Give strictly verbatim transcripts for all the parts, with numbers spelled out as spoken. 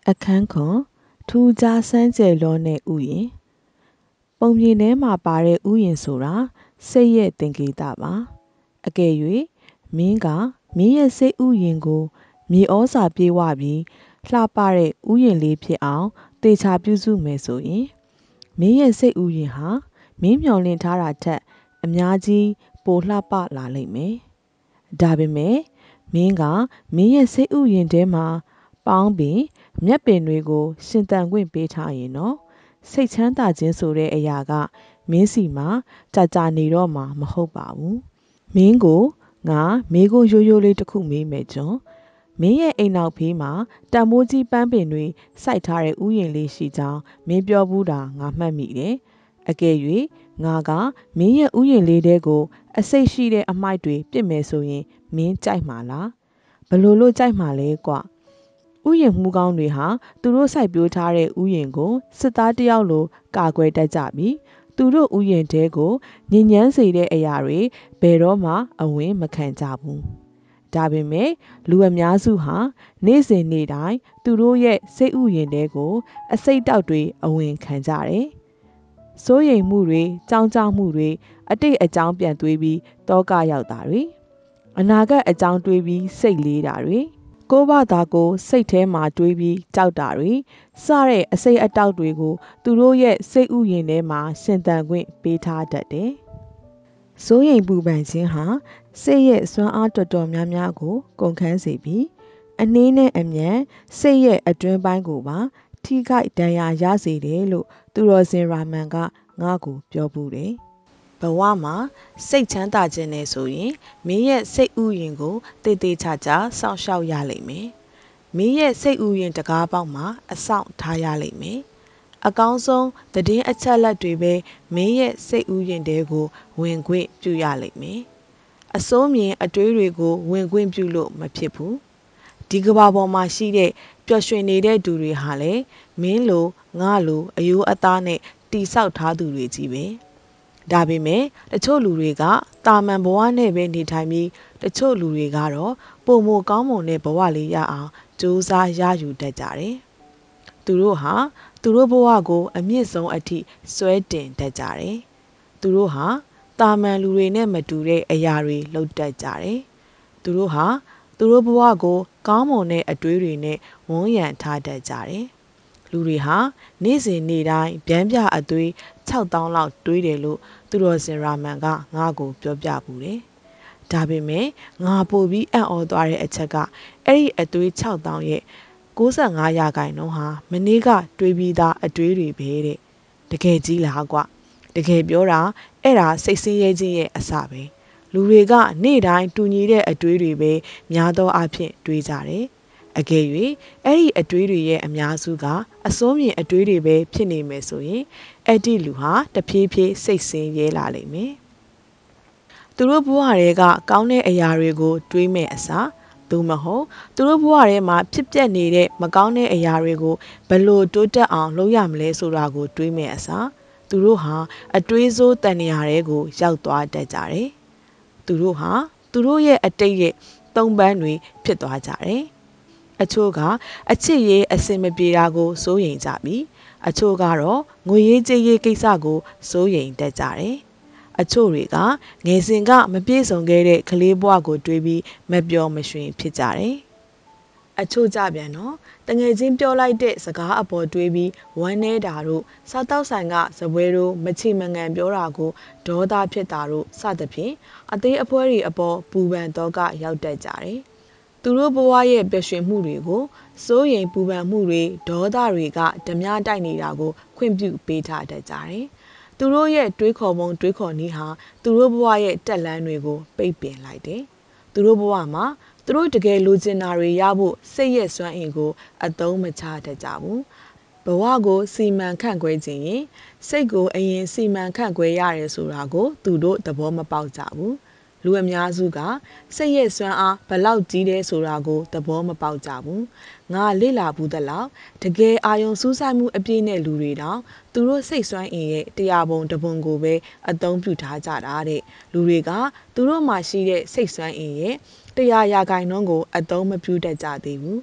အခန်းခွန်ထူးခြားစမ်းကြယ်လွန်းတဲ့ဥယျာဉ်ပုံပြင်ထဲမှာပါတဲ့ဥယျာဉ်ဆိုတာစိတ်ရဲ့သင်္ကေတပါအကယ်၍မင်းကမင်းရဲ့စိတ်ဥယျာဉ်ကိုမြေဩဇာပြေဝပြီးလှပတဲ့ဥယျာဉ်လေးဖြစ်အောင်သေချာပြုစုမယ်ဆိုရင်မင်းရဲ့စိတ်ဥယျာဉ်ဟာမင်းမျှော်လင့်ထားတာထက်အများကြီးပိုလှပလာလိမ့်မယ်ဒါပေမဲ့မင်းကမင်းရဲ့စိတ်ဥယျာဉ်ထဲမှာပေါင်းပင်မြက်ပင်တွေကိုရှင်သန်ခွင့်ပေးထားရင်တော့စိတ်ချမ်းသာခြင်းဆိုတဲ့အရာကမင်းစီမှာကြာကြာနေတော့မှာမဟုတ်ပါဘူးမင်းကိုငါမေးခွန်းရိုးရိုးလေးတစ်ခုမေးမယ်ကျွန်မင်းရဲ့အိမ်နောက်ဖေးမှာတံမိုးကြီးပန်းပင်တွေစိုက်ထားတဲ့ဥယျာဉ်လေးရှိကြောင်းမင်းပြောဘူးတာငါမှတ်မိတယ်အကယ်၍ငါကမင်းရဲ့ဥယျာဉ်လေးတဲကိုအစိတ်ရှိတဲ့အမိုက်တွေပြစ်မယ်ဆိုရင်မင်းကြိုက်မှာလားဘလို့လို့ကြိုက်မှာလဲကွဥယျာဉ်မှုကောင်းတွေဟာသူတို့စိုက်ပျိုးထားတဲ့ဥယျာဉ်ကိုစစ်သားတယောက်လိုကာကွယ်တတ်ကြပြီးသူတို့ဥယျာဉ်တဲကိုညဉ့်ညမ်းစေတဲ့အရာတွေဘယ်တော့မှအဝင်မခံကြဘူးဒါပေမဲ့လူအများစုဟာနေ့စဉ်နေ့တိုင်းသူတို့ရဲ့စိတ်ဥယျာဉ်တဲကိုအစိတ်တောက်တွေအဝင်ခံကြတယ်စိုးရိမ်မှုတွေကြောင်းကြောင်းမှုတွေအတိတ်အကြောင်းပြန်တွေးပြီးတောကရောက်တာတွေအနာဂတ်အကြောင်းတွေးပြီးစိတ်လေးတာတွေကိုယ့်ဘာသာကိုစိတ်ထဲမှာတွေးပြီးကြောက်တာတွေစတဲ့အစိတ်အတောက်တွေကိုသူတို့ရဲ့စိတ်ဥယျာဉ်ထဲမှာရှင်သန်ခွင့်ပေးထားတတ်တယ်။စိုးရိမ်ပူပန်ခြင်းဟာစိတ်ရဲ့စွမ်းအားတော်တော်များများကိုကုန်ခန်းစေပြီးအနည်းနဲ့အမြန်စိတ်ရဲ့အတွင်းပိုင်းကိုပါထိခိုက်ဒဏ်ရာရစေတယ်လို့သူတော်စင်ရာမန်ကငါ့ကိုပြောဘူးတယ်။ဘဝမှာစိတ်ချမ်းသာခြင်းနဲ့ဆိုရင်မင်းရဲ့စိတ်ဥယျာဉ်ကိုတည်တည်ချာချာစောင့်ရှောက်ရလိမ့်မယ်။မင်းရဲ့စိတ်ဥယျာဉ်တကားပေါက်မှာအဆောင်ထားရလိမ့်မယ်။အကောင်းဆုံးသတင်းအချက်လက်တွေပဲမင်းရဲ့စိတ်ဥယျာဉ်တဲကိုဝင်ခွင့်ပြုရလိမ့်မယ်။အစိုးမြင်အတွေးတွေကိုဝင်ခွင့်ပြုလို့မဖြစ်ဘူး။ဒီကမ္ဘာပေါ်မှာရှိတဲ့ပျော်ရွှင်နေတဲ့သူတွေဟာလည်းမင်းလိုငါလိုအယိုးအသားနဲ့တိဆောက်ထားသူတွေကြီးပဲ။ဒါပေမဲ့တချို့လူတွေကတာမန်ဘဝနဲ့ပဲနေထိုင်ပြီးတချို့လူတွေကတော့ပုံမကောင်းမွန်တဲ့ဘဝလေးရအောင်ကြိုးစားရယူတတ်ကြတယ်။သူတို့ဟာသူတို့ဘဝကိုအမြင့်ဆုံးအထိဆွဲတင်တတ်ကြတယ်။သူတို့ဟာတာမန်လူတွေနဲ့မတူတဲ့အရာတွေလုပ်တတ်ကြတယ်။သူတို့ဟာသူတို့ဘဝကိုကောင်းမွန်တဲ့အတွေးတွေနဲ့ဝန်းရံထားတတ်ကြတယ်။လူတွေဟာနေ့စဉ်နေ့တိုင်းဗျမ်းပြအသွေးခြောက်သောင်းလောက်တွေးတယ်လို့သူတော်စင်ရာမန်ကငါ့ကိုပြောပြဘူးတယ်။ဒါပေမဲ့ငါပို့ပြီးအံ့ဩသွားတဲ့အချက်ကအဲ့ဒီအသွေးခြောက်သောင်းရဲ့ကိုးဆယ်ငါရာခိုင်နှုန်းဟာမနေ့ကတွေးပြီးသားအတွေးတွေပဲတဲ့။တကယ်ကြီးလားကွ။တကယ်ပြောတာအဲ့ဒါစိတ်ဆင်းရဲခြင်းရဲ့အစပဲ။လူတွေကနေ့တိုင်းတူညီတဲ့အတွေးတွေပဲများသောအားဖြင့်တွေးကြတယ်။အကယ်၍အဲ့ဒီအတွေးတွေရဲ့အများစုကအစိုးမြင်အတွေးတွေပဲဖြစ်နေမယ်ဆိုရင်အဲ့ဒီလူဟာတဖြည်းဖြည်းစိတ်ဆင်းရဲလာလိမ့်မယ်။သူတို့ဘဝတွေကကောင်းတဲ့အရာတွေကိုတွေးမဲ့အစားသို့မဟုတ်သူတို့ဘဝထဲမှာဖြစ်ပျက်နေတဲ့မကောင်းတဲ့အရာတွေကိုဘယ်လိုတိုးတက်အောင်လုပ်ရမလဲဆိုတာကိုတွေးမဲ့အစားသူတို့ဟာအတွေးစိုးတန်နေရာတွေကိုရောက်သွားတတ်ကြတယ်။သူတို့ဟာသူတို့ရဲ့အတိတ်ရဲ့သုံးပန်းတွေဖြစ်သွားကြတယ်။အချို့ကအချစ်ရေးအစင်မပြေတာကိုစိုးရိမ်ကြပြီးအချို့ကတော့ငွေရေးကြေးရေးကိစ္စကိုစိုးရိမ်တတ်ကြတယ်။အချို့တွေကငယ်စဉ်ကမပြည့်စုံခဲ့တဲ့ကလေးဘဝကိုတွေးပြီးမပျော်မရွှင်ဖြစ်ကြတယ်။အချို့ကြပြန်တော့တငယ်ချင်းပြောလိုက်တဲ့စကားအပေါ်တွေးပြီးဝမ်းနေတာတို့စားတောက်ဆိုင်ကဇပွဲတို့မချီမငံပြောတာကိုဒေါသဖြစ်တာတို့စသဖြင့်အသေးအဖွဲတွေအပေါ်ပူပန်တော့ကရောက်တတ်ကြတယ်။သူတို့ဘဝရဲ့ပျော်ရွှင်မှုတွေကိုစိုးရိမ်ပူပန်မှုတွေဒေါသတွေကဓမြတိုက်နေတာကိုခွင့်ပြုပေးထားတတ်ကြတယ်။သူတို့ရဲ့တွေးခေါ်ပုံတွေးခေါ်နည်းဟာသူတို့ဘဝရဲ့တက်လန်းတွေကိုပိတ်ပင်လိုက်တယ်။သူတို့ဘဝမှာသူတို့တကယ်လိုချင်တာတွေရဖို့စိတ်ရဲ့စွမ်းအင်ကိုအသုံးမချတတ်ကြဘူး။ဘဝကိုစီမံခန့်ခွဲခြင်းရင်စိတ်ကိုအရင်စီမံခန့်ခွဲရတယ်ဆိုတာကိုသူတို့သဘောမပေါက်ကြဘူး။လူအများစုကစိတ်ရဲ့စွမ်းအားဘလောက်ကြီးတယ်ဆိုတာကိုသဘောမပေါက်ကြဘူး။ငါလေ့လာဘူးသလောက်တကယ်အာယုံစူးစိုက်မှုအပြည့်နဲ့လူတွေတောင်သူတို့စိတ်စွမ်းအင်ရဲ့တရားပုံတပုံကိုပဲအသုံးပြုထားကြတာတဲ့လူတွေကသူတို့မှာရှိတဲ့စိတ်စွမ်းအင်ရဲ့တရားရာခိုင်နှုန်းကိုအသုံးမပြုတတ်ကြသေးဘူး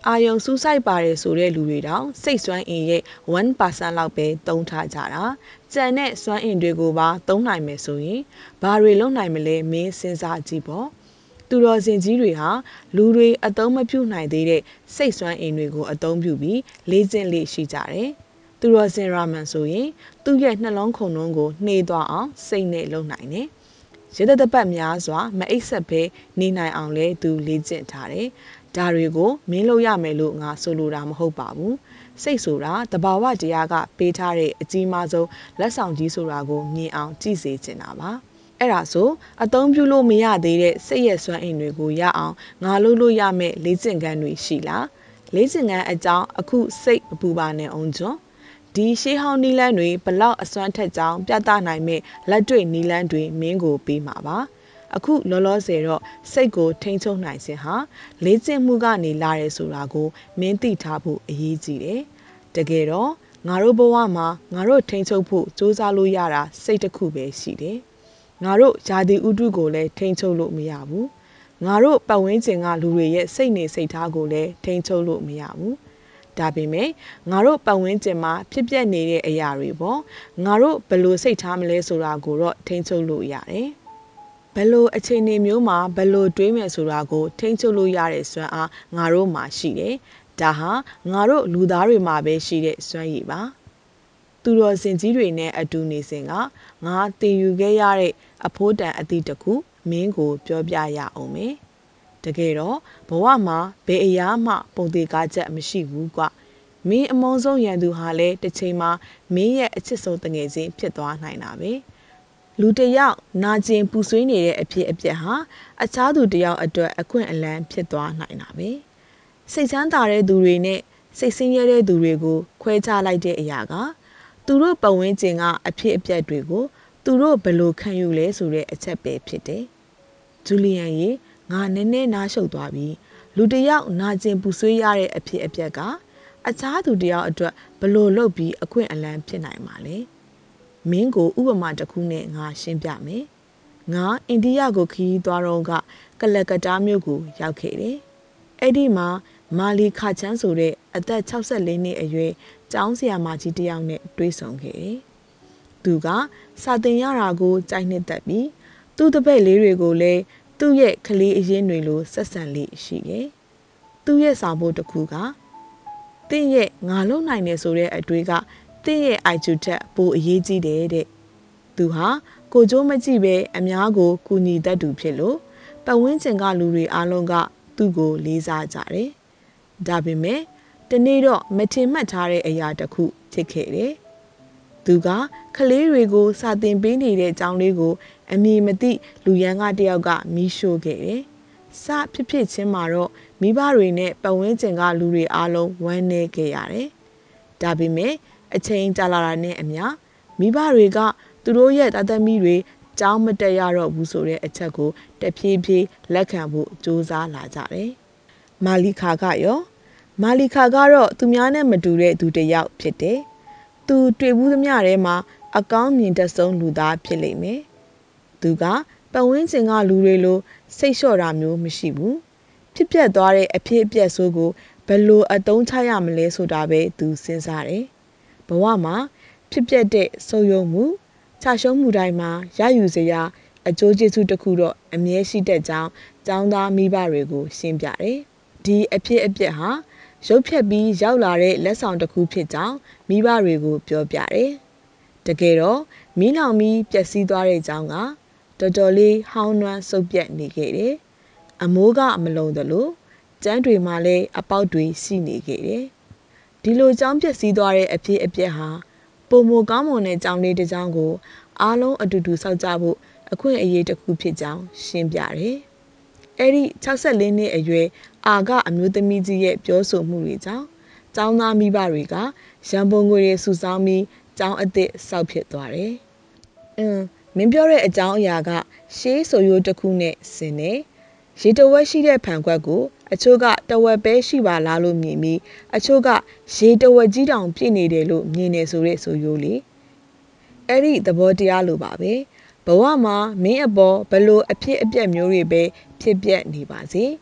အာယုံစူးစိုက်ပါတယ်ဆိုတဲ့လူတွေတောင်စိတ်စွမ်းအင်ရဲ့ one percent လောက်ပဲသုံးထားကြတာကြံတဲ့စွမ်းအင်တွေကိုပါသုံးနိုင်မယ်ဆိုရင်ဘာတွေလုပ်နိုင်မလဲမင်းစဉ်းစားကြည့်ပေါ့သူတော်စင်ကြီးတွေဟာလူတွေအသုံးမပြုနိုင်သေးတဲ့စိတ်စွမ်းအင်တွေကိုအသုံးပြုပြီးလေ့ကျင့်လေ့ရှိကြတယ်သူတော်စင်ရာမန်ဆိုရင်သူ့ရဲ့နှလုံးခုန်နှုန်းကိုနှေးသွားအောင်စိတ်နဲ့လုပ်နိုင်တယ်ရတပတ်များစွာမအိပ်ဆက်ဘဲနေနိုင်အောင်လဲသူလေ့ကျင့်ထားတယ်ဒါတွေကိုမင်းလုပ်ရမယ်လို့ငါဆိုလိုတာမဟုတ်ပါဘူးစိတ်ဆိုတာတဘာဝတရားကပေးထားတဲ့အကြီးမားဆုံးလက်ဆောင်ကြီးဆိုတာကိုမြင်အောင်ကြည့်စေချင်တာပါအဲ့ဒါဆိုအသုံးပြုလို့မရသေးတဲ့စိတ်ရဲ့စွမ်းအင်တွေကိုရအောင်ငါလုပ်လို့ရမယ့်လေ့ကျင့်ခန်းတွေရှိလားလေ့ကျင့်ခန်းအကြောင်းအခုစိတ်မပူပါနဲ့အောင်ကျွန်းဒီရှေးဟောင်းနီလန်းတွေဘလောက်အစွမ်းထက်ကြောင်းပြသနိုင်မဲ့လက်တွေ့နီလန်းတွေမင်းကိုပေးမှာပါအခုလောလောဆယ်တော့စိတ်ကိုထိန်းချုပ်နိုင်ခြင်းဟာလေ့ကျင့်မှုကနေလာတယ်ဆိုတာကိုမင်းသိထားဖို့အရေးကြီးတယ်တကယ်တော့ငါတို့ဘဝမှာငါတို့ထိန်းချုပ်ဖို့စူးစမ်းလို့ရတာစိတ်တစ်ခုပဲရှိတယ်ငါတို့ယာတိဥတုကိုလည်းထိန်းချုပ်လို့မရဘူးငါတို့ပတ်ဝန်းကျင်ကလူတွေရဲ့စိတ်နေစိတ်ထားကိုလည်းထိန်းချုပ်လို့မရဘူးဒါပေမဲ့ငါတို့ပတ်ဝန်းကျင်မှာဖြစ်ပျက်နေတဲ့အရာတွေပေါ့ငါတို့ဘယ်လိုစိတ်ထားမလဲဆိုတာကိုတော့ထိန်းချုပ်လို့ရတယ်ဘယ်လိုအခြေအနေမျိုးမှာဘယ်လိုတွေးမယ်ဆိုတာကိုထိန်းချုပ်လို့ရတဲ့စွမ်းအားငါတို့မှာရှိတယ်ဒါဟာငါတို့လူသားတွေမှာပဲရှိတဲ့စွမ်းရည်ပါသူတော်စင်ကြီးတွေနဲ့အတူနေစဉ်ကငါသင်ယူခဲ့ရတဲ့အဖိုးတန်အသည့်တစ်ခုမင်းကိုပြောပြရအောင်မယ်တကယ်တော့ဘဝမှာဘယ်အရာမှပုံသေးကားချက်မရှိဘူးကွမင်းအမုန်းဆုံးရန်သူဟာလည်းတစ်ချိန်မှာမင်းရဲ့အချစ်ဆုံးတငယ်ချင်းဖြစ်သွားနိုင်တာပဲလူတစ်ယောက်နာကျင်ပူဆွေးနေတဲ့အဖြစ်အပျက်ဟာအခြားသူတစ်ယောက်အတွက်အခွင့်အလမ်းဖြစ်သွားနိုင်တာပဲစိတ်ချမ်းသာတဲ့သူတွေနဲ့စိတ်ဆင်းရဲတဲ့သူတွေကိုခွဲခြားလိုက်တဲ့အရာကသူတို့ပတ်ဝန်းကျင်ကအဖြစ်အပျက်တွေကိုသူတို့ဘယ်လိုခံယူလဲဆိုတဲ့အချက်ပဲဖြစ်တယ်ဂျူလီယန်ရေငါနည်းနည်းနားရှုပ်သွားပြီလူတစ်ယောက်နာကျင်ပူဆွေးရတဲ့အဖြစ်အပျက်ကအခြားသူတစ်ယောက်အတွက်ဘယ်လိုလုပ်ပြီးအခွင့်အလမ်းဖြစ်နိုင်မှာလဲမင်းကိုဥပမာတစ်ခုနဲ့ငါရှင်းပြမယ်ငါအိန္ဒိယကိုခရီးသွားတော့ကကလကတ္တားမြို့ကိုရောက်ခဲ့တယ်အဲ့ဒီမှာမာလီခါချန်းဆိုတဲ့အသက်၆၄နှစ်အရွယ်ကျောင်းဆရာမကြီးတစ်ယောက်နဲ့တွေ့ဆုံခဲ့တယ်သူကစာသင်ရတာကိုကြိုက်နှစ်သက်ပြီးသူ့တပည့်လေးတွေကိုလည်းသူ့ရဲ့ကလေးအရင်းတွေလိုဆက်ဆံလေးရှိတယ်သူ့ရဲ့စာဖို့တစ်ခုကတင့်ရဲ့ငါလုံနိုင်တယ်ဆိုတဲ့အတွေ့ကတင့်ရဲ့ အိုင် ကျူ ထက်ပိုအရေးကြီးတယ်တဲ့သူဟာကိုကျိုးမကြည့်ပဲအများကိုကူညီတတ်သူဖြစ်လို့ပတ်ဝန်းကျင်ကလူတွေအားလုံးကသူ့ကိုလေးစားကြတယ်ဒါပေမဲ့တနေ့တော့မထင်မှတ်ထားတဲ့အရာတစ်ခုဖြစ်ခဲ့တယ်သူကကလေးတွေကိုစာသင်ပေးနေတဲ့ကျောင်းလေးကိုအမည်မသိလူရန်ကတယောက်ကမီးရှို့ခဲ့တယ်စဖြစ်ဖြစ်ချင်းမှာတော့မိဘတွေနဲ့ပတ်ဝန်းကျင်ကလူတွေအားလုံးဝမ်းနည်းခဲ့ရတယ်ဒါပေမဲ့အချိန်ကြာလာတာနဲ့အမျှမိဘတွေကသူတို့ရဲ့သားသမီးတွေကျောင်းမတက်ရတော့ဘူးဆိုတဲ့အချက်ကိုတဖြည်းဖြည်းလက်ခံဖို့ကြိုးစားလာကြတယ်။မာလီခါကရောမာလီခါကတော့သူများနဲ့မတူတဲ့သူတစ်ယောက်ဖြစ်တယ်။သူတွေ့ဘူးသမျှထဲမှာအကောင်းမြင်တတ်ဆုံးလူသားဖြစ်လိမ့်မယ်။သူကပတ်ဝန်းကျင်ကလူတွေလိုစိတ်လျှော့တာမျိုးမရှိဘူး။ဖြစ်ပျက်သွားတဲ့အဖြစ်အပျက်ဆိုးကိုဘယ်လိုအသုံးချရမလဲဆိုတာပဲသူစဉ်းစားတယ်။ဘဝမှာဖြစ်ပျက်တဲ့ဆုပ်ယုပ်မှုချရှုံးမှုတိုင်းမှာရယူစရာအကျိုးကျေးဇူးတစ်ခုတော့အမြဲရှိတတ်ကြောင်းကျောင်းသားမိဘတွေကိုရှင်းပြတယ်။ဒီအဖြစ်အပျက်ဟာရုပ်ဖြတ်ပြီးရောက်လာတဲ့လက်ဆောင်တစ်ခုဖြစ်ကြောင်းမိဘတွေကိုပြောပြတယ်။တကယ်တော့မီးလောင်ပြီးပျက်စီးသွားတဲ့ကျောင်းကတော်တော်လေးဟောင်းနွမ်းဆုပ်ပြတ်နေခဲ့တယ်။အမိုးကမလုံသလိုကျန်းတွေမှာလည်းအပေါက်တွေရှိနေခဲ့တယ်။ဒီလိုကျောင်းပျက်စီးသွားတဲ့အဖြစ်အပျက်ဟာပုံမကောင်းမွန်တဲ့ကျောင်းလေးတစ်ကျောင်းကိုအားလုံးအတူတူစောင့်ကြဖို့အခွင့်အရေးတစ်ခုဖြစ်ကြောင်းရှင်းပြတယ်။အဲ့ဒီ၆၄နှစ်အရွယ်အာကအမျိုးသမီးကြီးရဲ့ပြောဆိုမှုတွေကြောင့်ကျောင်းသားမိဘတွေကရန်ပုံငွေတွေစုဆောင်းပြီးကျောင်းအသစ်ဆောက်ဖြစ်သွားတယ်။အင်းမင်းပြောတဲ့အကြောင်းအရာကရှေးဆိုရိုးတစ်ခုနဲ့ဆင်နေရေတဝက်ရှိတဲ့ဖန်ခွက်ကိုအချို့ကတဝက်ပဲရှိပါလားလို့မြင်ပြီးအချို့ကရေတဝက်ကြီးတောင်ပြည့်နေတယ်လို့မြင်နေဆိုတဲ့ဆိုရိုးလေအဲ့ဒီသဘောတရားလိုပါပဲဘဝမှာမင်းအပေါ်ဘလို့အဖြစ်အပျက်မျိုးတွေပဲဖြစ်ပျက်နေပါစေ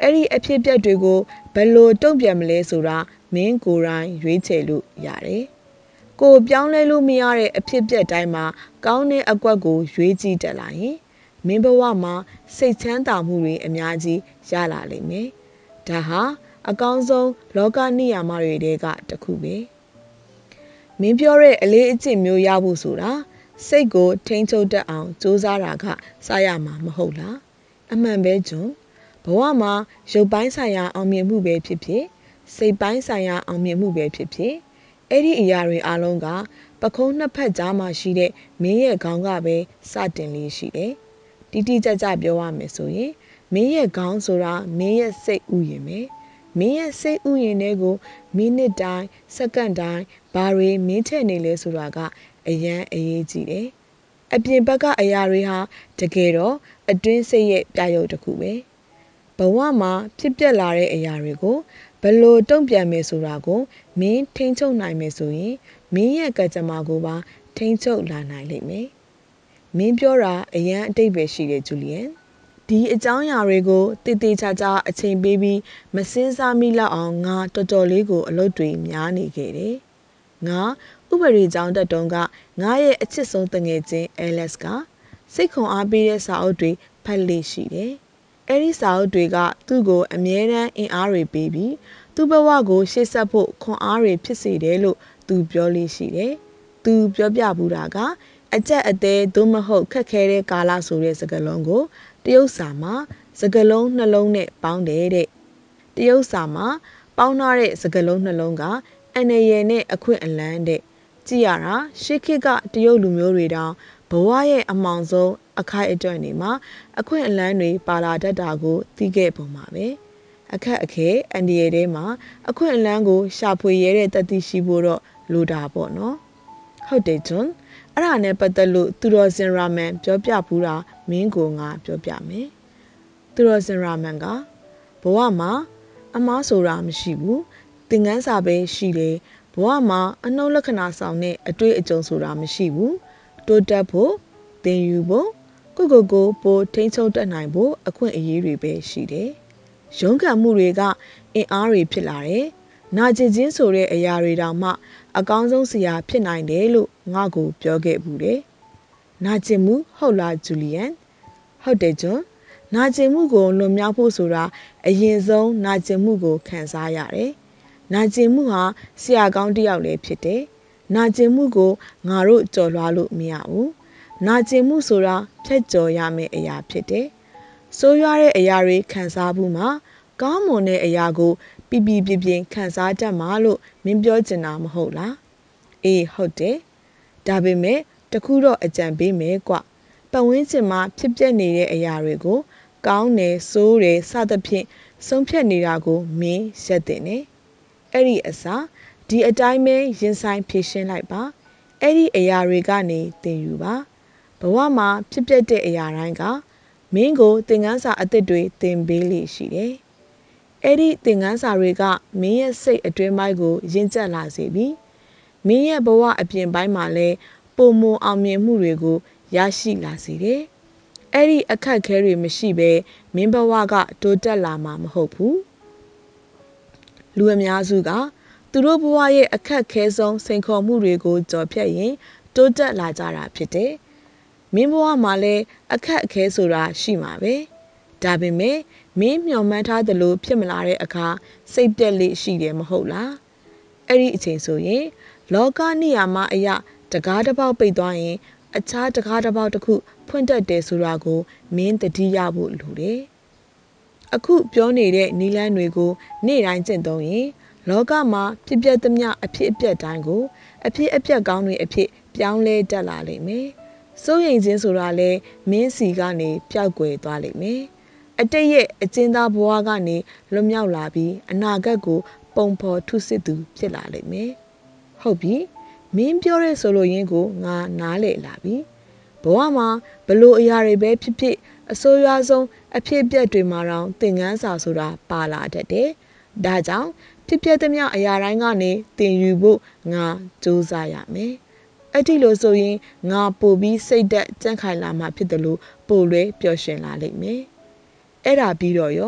အဲ့ဒီအဖြစ်အပျက်တွေကိုဘယ်လိုတုံ့ပြန်မလဲဆိုတာမင်းကိုယ်တိုင်ရွေးချယ်လို့ရတယ်။ကိုပြောင်းလဲလို့မရတဲ့အဖြစ်အပျက်တိုင်းမှာကောင်းတဲ့အကွက်ကိုရွေးကြည့်တတ်လာရင်မင်းဘဝမှာစိတ်ချမ်းသာမှုတွေအများကြီးရလာလိမ့်မယ်။ဒါဟာအကောင်းဆုံးလောကနိယာမတွေထဲကတစ်ခုပဲ။မင်းပြောတဲ့အလေးအကျင့်မျိုးရဖို့ဆိုတာစိတ်ကိုထိန်းချုပ်တတ်အောင်စူးစမ်းတာကစရမှာမဟုတ်လား။အမှန်ပဲကျွန်ဘဝမှာရုပ်ပိုင်းဆိုင်ရာအောင်မြင်မှုပဲဖြစ်ဖြစ်စိတ်ပိုင်းဆိုင်ရာအောင်မြင်မှုပဲဖြစ်ဖြစ်အဲ့ဒီအရာတွေအလုံးကပခုံးနှစ်ဖက်ကြားမှာရှိတဲ့မင်းရဲ့ခေါင်းကပဲစတင်လေးရှိတယ်။တိတိကျကျပြောရမယ်ဆိုရင်မင်းရဲ့ခေါင်းဆိုတာမင်းရဲ့စိတ်ဥယျာဉ်ပဲ။မင်းရဲ့စိတ်ဥယျာဉ်တွေကိုမိနစ်တိုင်းစက္ကန့်တိုင်းဘာတွေမင်းထည့်နေလဲဆိုတာကအရန်အရေးကြီးတယ်။အပြင်ဘက်ကအရာတွေဟာတကယ်တော့အတွင်းစိတ်ရဲ့ပြရုပ်တစ်ခုပဲ။ဘဝမှာဖြစ်ပျက်လာတဲ့အရာတွေကိုဘယ်လိုတုံ့ပြန်မယ်ဆိုတာကိုမင်းထိန်းချုပ်နိုင်မယ်ဆိုရင်မင်းရဲ့ကံကြမ္မာကိုပါထိန်းချုပ်လာနိုင်လိမ့်မယ်။မင်းပြောတာအရန်အတိတ်ပဲရှိတယ်ဂျူလီယန်။ဒီအကြောင်းအရာတွေကိုတည်တည်ချာချာအချိန်ပေးပြီးမစင်းစားမိလောက်အောင်ငါတော်တော်လေးကိုအလုပ်တွေများနေခဲ့တယ်။ငါဥပဒေကျောင်းတက်တုန်းကငါရဲ့အချစ်ဆုံးတငယ်ချင်းအဲလက်စ်ကစိတ်ခွန်အားပေးတဲ့စာအုပ်တွေဖတ်လေ့ရှိတယ်။အဲဒီစာအုပ်တွေကသူ့ကိုအမြဲတမ်းအင်အားတွေပေးပြီးသူ့ဘဝကိုရှေ့ဆက်ဖို့ခွန်အားတွေဖြစ်စေတယ်လို့သူပြောလေ့ရှိတယ်။သူပြောပြဘူးတာကအကြက်အသေးသို့မဟုတ်ခက်ခဲတဲ့ကာလဆိုတဲ့စကားလုံးကိုတရုတ်စာမှာစကားလုံးနှလုံးနဲ့ပေါင်းတယ်တဲ့။တရုတ်စာမှာပေါင်းထားတဲ့စကားလုံးနှလုံးကအန္တရာယ်နဲ့အခွင့်အလမ်းတဲ့ကြည့်ရတာရှေးခေတ်ကတရုတ်လူမျိုးတွေတောင်ဘဝရဲ့အမောင်ဆုံးအခိုက်အတန့်တွေမှာအခွင့်အလမ်းတွေပါလာတတ်တာကိုသိခဲ့ပုံပါပဲအခက်အခဲအန္တရာယ်ထဲမှာအခွင့်အလမ်းကိုရှာဖွေရတဲ့တတိရှိဖို့တော့လိုတာပေါ့နော်ဟုတ်တယ်ဂျွန်းအဲ့ဒါနဲ့ပတ်သက်လို့သူတော်စင်ရာမန်ပြောပြဘူးတာမင်းကိုငါပြောပြမယ်သူတော်စင်ရာမန်ကဘဝမှာအမားဆိုတာမရှိဘူးသင်ခန်းစာပဲရှိတယ်ဘဝမှာအနှုတ်လက္ခဏာဆောင်တဲ့အတွေ့အကြုံဆိုတာမရှိဘူးတိုးတက်ဖို့သင်ယူဖို့ကိုကိုကိုပိုထိန်းချုပ်တတ်နိုင်ဖို့အခွင့်အရေးတွေပဲရှိတယ်ရုန်းကန်မှုတွေကအင်အားတွေဖြစ်လာတယ်နာကျင်ခြင်းဆိုတဲ့အရာတွေတောင်မှအကောင်းဆုံးစရာဖြစ်နိုင်တယ်လို့ငါ့ကိုပြောခဲ့ဘူးတယ်နာကျင်မှုဟုတ်လားဂျူလီယန်ဟုတ်တယ်ဂျွန်းနာကျင်မှုကိုလွန်မြောက်ဖို့ဆိုတာအရင်ဆုံးနာကျင်မှုကိုခံစားရတယ်နာကျင်မှုဟာဆရာကောင်းတစ်ယောက်လည်းဖြစ်တယ်နာကျင်မှုကိုငါတို့ကြော်လွှားလို့မရဘူးနာကျင်မှုဆိုတာဖြတ်ကျော်ရမယ့်အရာဖြစ်တယ်ဆိုးရွားတဲ့အရာတွေခံစားမှုမှာကောင်းမွန်တဲ့အရာကိုပြပြပြပြခံစားတတ်မှာလို့မင်းပြောချင်တာမဟုတ်လားအေးဟုတ်တယ်ဒါပေမဲ့တခုတော့အကြံပေးမယ်ကွပတ်ဝန်းကျင်မှာဖြစ်ပျက်နေတဲ့အရာတွေကိုကောင်းတယ်ဆိုးတယ်စသဖြင့်ဆုံးဖြတ်နေတာကိုမင်းရက်တင်နေအဲ့ဒီအစားဒီအတိုင်းပဲရင်ဆိုင်ဖြေရှင်းလိုက်ပါအဲ့ဒီအရာတွေကနေသင်ယူပါဘဝမှာဖြစ်ပျက်တဲ့အရာတိုင်းကမင်းကိုသင်ခန်းစာအသစ်တွေသင်ပေးလိရှိတယ်အဲ့ဒီသင်ခန်းစာတွေကမင်းရဲ့စိတ်အတွင်းပိုင်းကိုရင့်ကျက်လာစေပြီးမင်းရဲ့ဘဝအပြင်ပိုင်းမှာလည်းပုံမအောင်မြင်မှုတွေကိုရရှိလာစေတယ်အဲ့ဒီအခက်ခဲတွေမရှိဘဲမင်းဘဝကတိုးတက်လာမှာမဟုတ်ဘူးလူအများစုကသူတို့ဘဝရဲ့အခက်ခဲဆုံးစိန်ခေါ်မှုတွေကိုကြော်ဖြတ်ရင်တိုးတက်လာကြတာဖြစ်တယ်မင်းဘဝမှာလည်းအခက်အခဲဆိုတာရှိမှာပဲဒါပေမဲ့မင်းမျှော်မှန်းထားသလိုဖြစ်မလာတဲ့အခါစိတ်ပြက်လေးရှိတယ်မဟုတ်လားအဲ့ဒီအချိန်ဆိုရင်လောကနိယာမအရာတကားတစ်ပေါက်ပိတ်သွားရင်အခြားတကားတစ်ပေါက်တစ်ခုဖွင့်တတ်တယ်ဆိုတာကိုမင်းသတိရဖို့လိုတယ်အခုပြောနေတဲ့နီလန်းတွေကိုနေ့တိုင်းကျင့်သုံးရင်လောကမှာဖြစ်ပျက်သမျှအဖြစ်အပျက်တိုင်းကိုအဖြစ်အပျက်ကောင်းတွေအဖြစ်ပြောင်းလဲတတ်လာလိမ့်မယ်စိုးရိမ်ခြင်းဆိုတာလဲမင်းစီကနေပျောက်ကွယ်သွားလိမ့်မယ်အတိတ်ရဲ့အကျဉ်းသားဘဝကနေလွတ်မြောက်လာပြီးအနာဂတ်ကိုပုံဖော်ထုစစ်သူဖြစ်လာလိမ့်မယ်ဟုတ်ပြီမင်းပြောတဲ့ဆိုလိုရင်းကိုငါနားလည်လာပြီဘဝမှာဘလို့အရာတွေပဲဖြစ်ဖြစ်အဆိုးရွားဆုံးအဖြစ်အပျက်တွေမှာတော့သင်ခန်းစာဆိုတာပါလာတတ်တယ်ဒါကြောင့်ဖြစ်ပျက်သမျှအရာတိုင်းကနေသင်ယူဖို့ငါစူးစမ်းရမယ်အဲ့ဒီလိုဆိုရင်ငါပို့ပြီးစိတ်သက်ကြံ့ခိုင်လာမှဖြစ်တယ်လို့ပို့လွဲပျော်ရွှင်လာလိမ့်မယ်အဲ့ဒါပြီးတော့ရော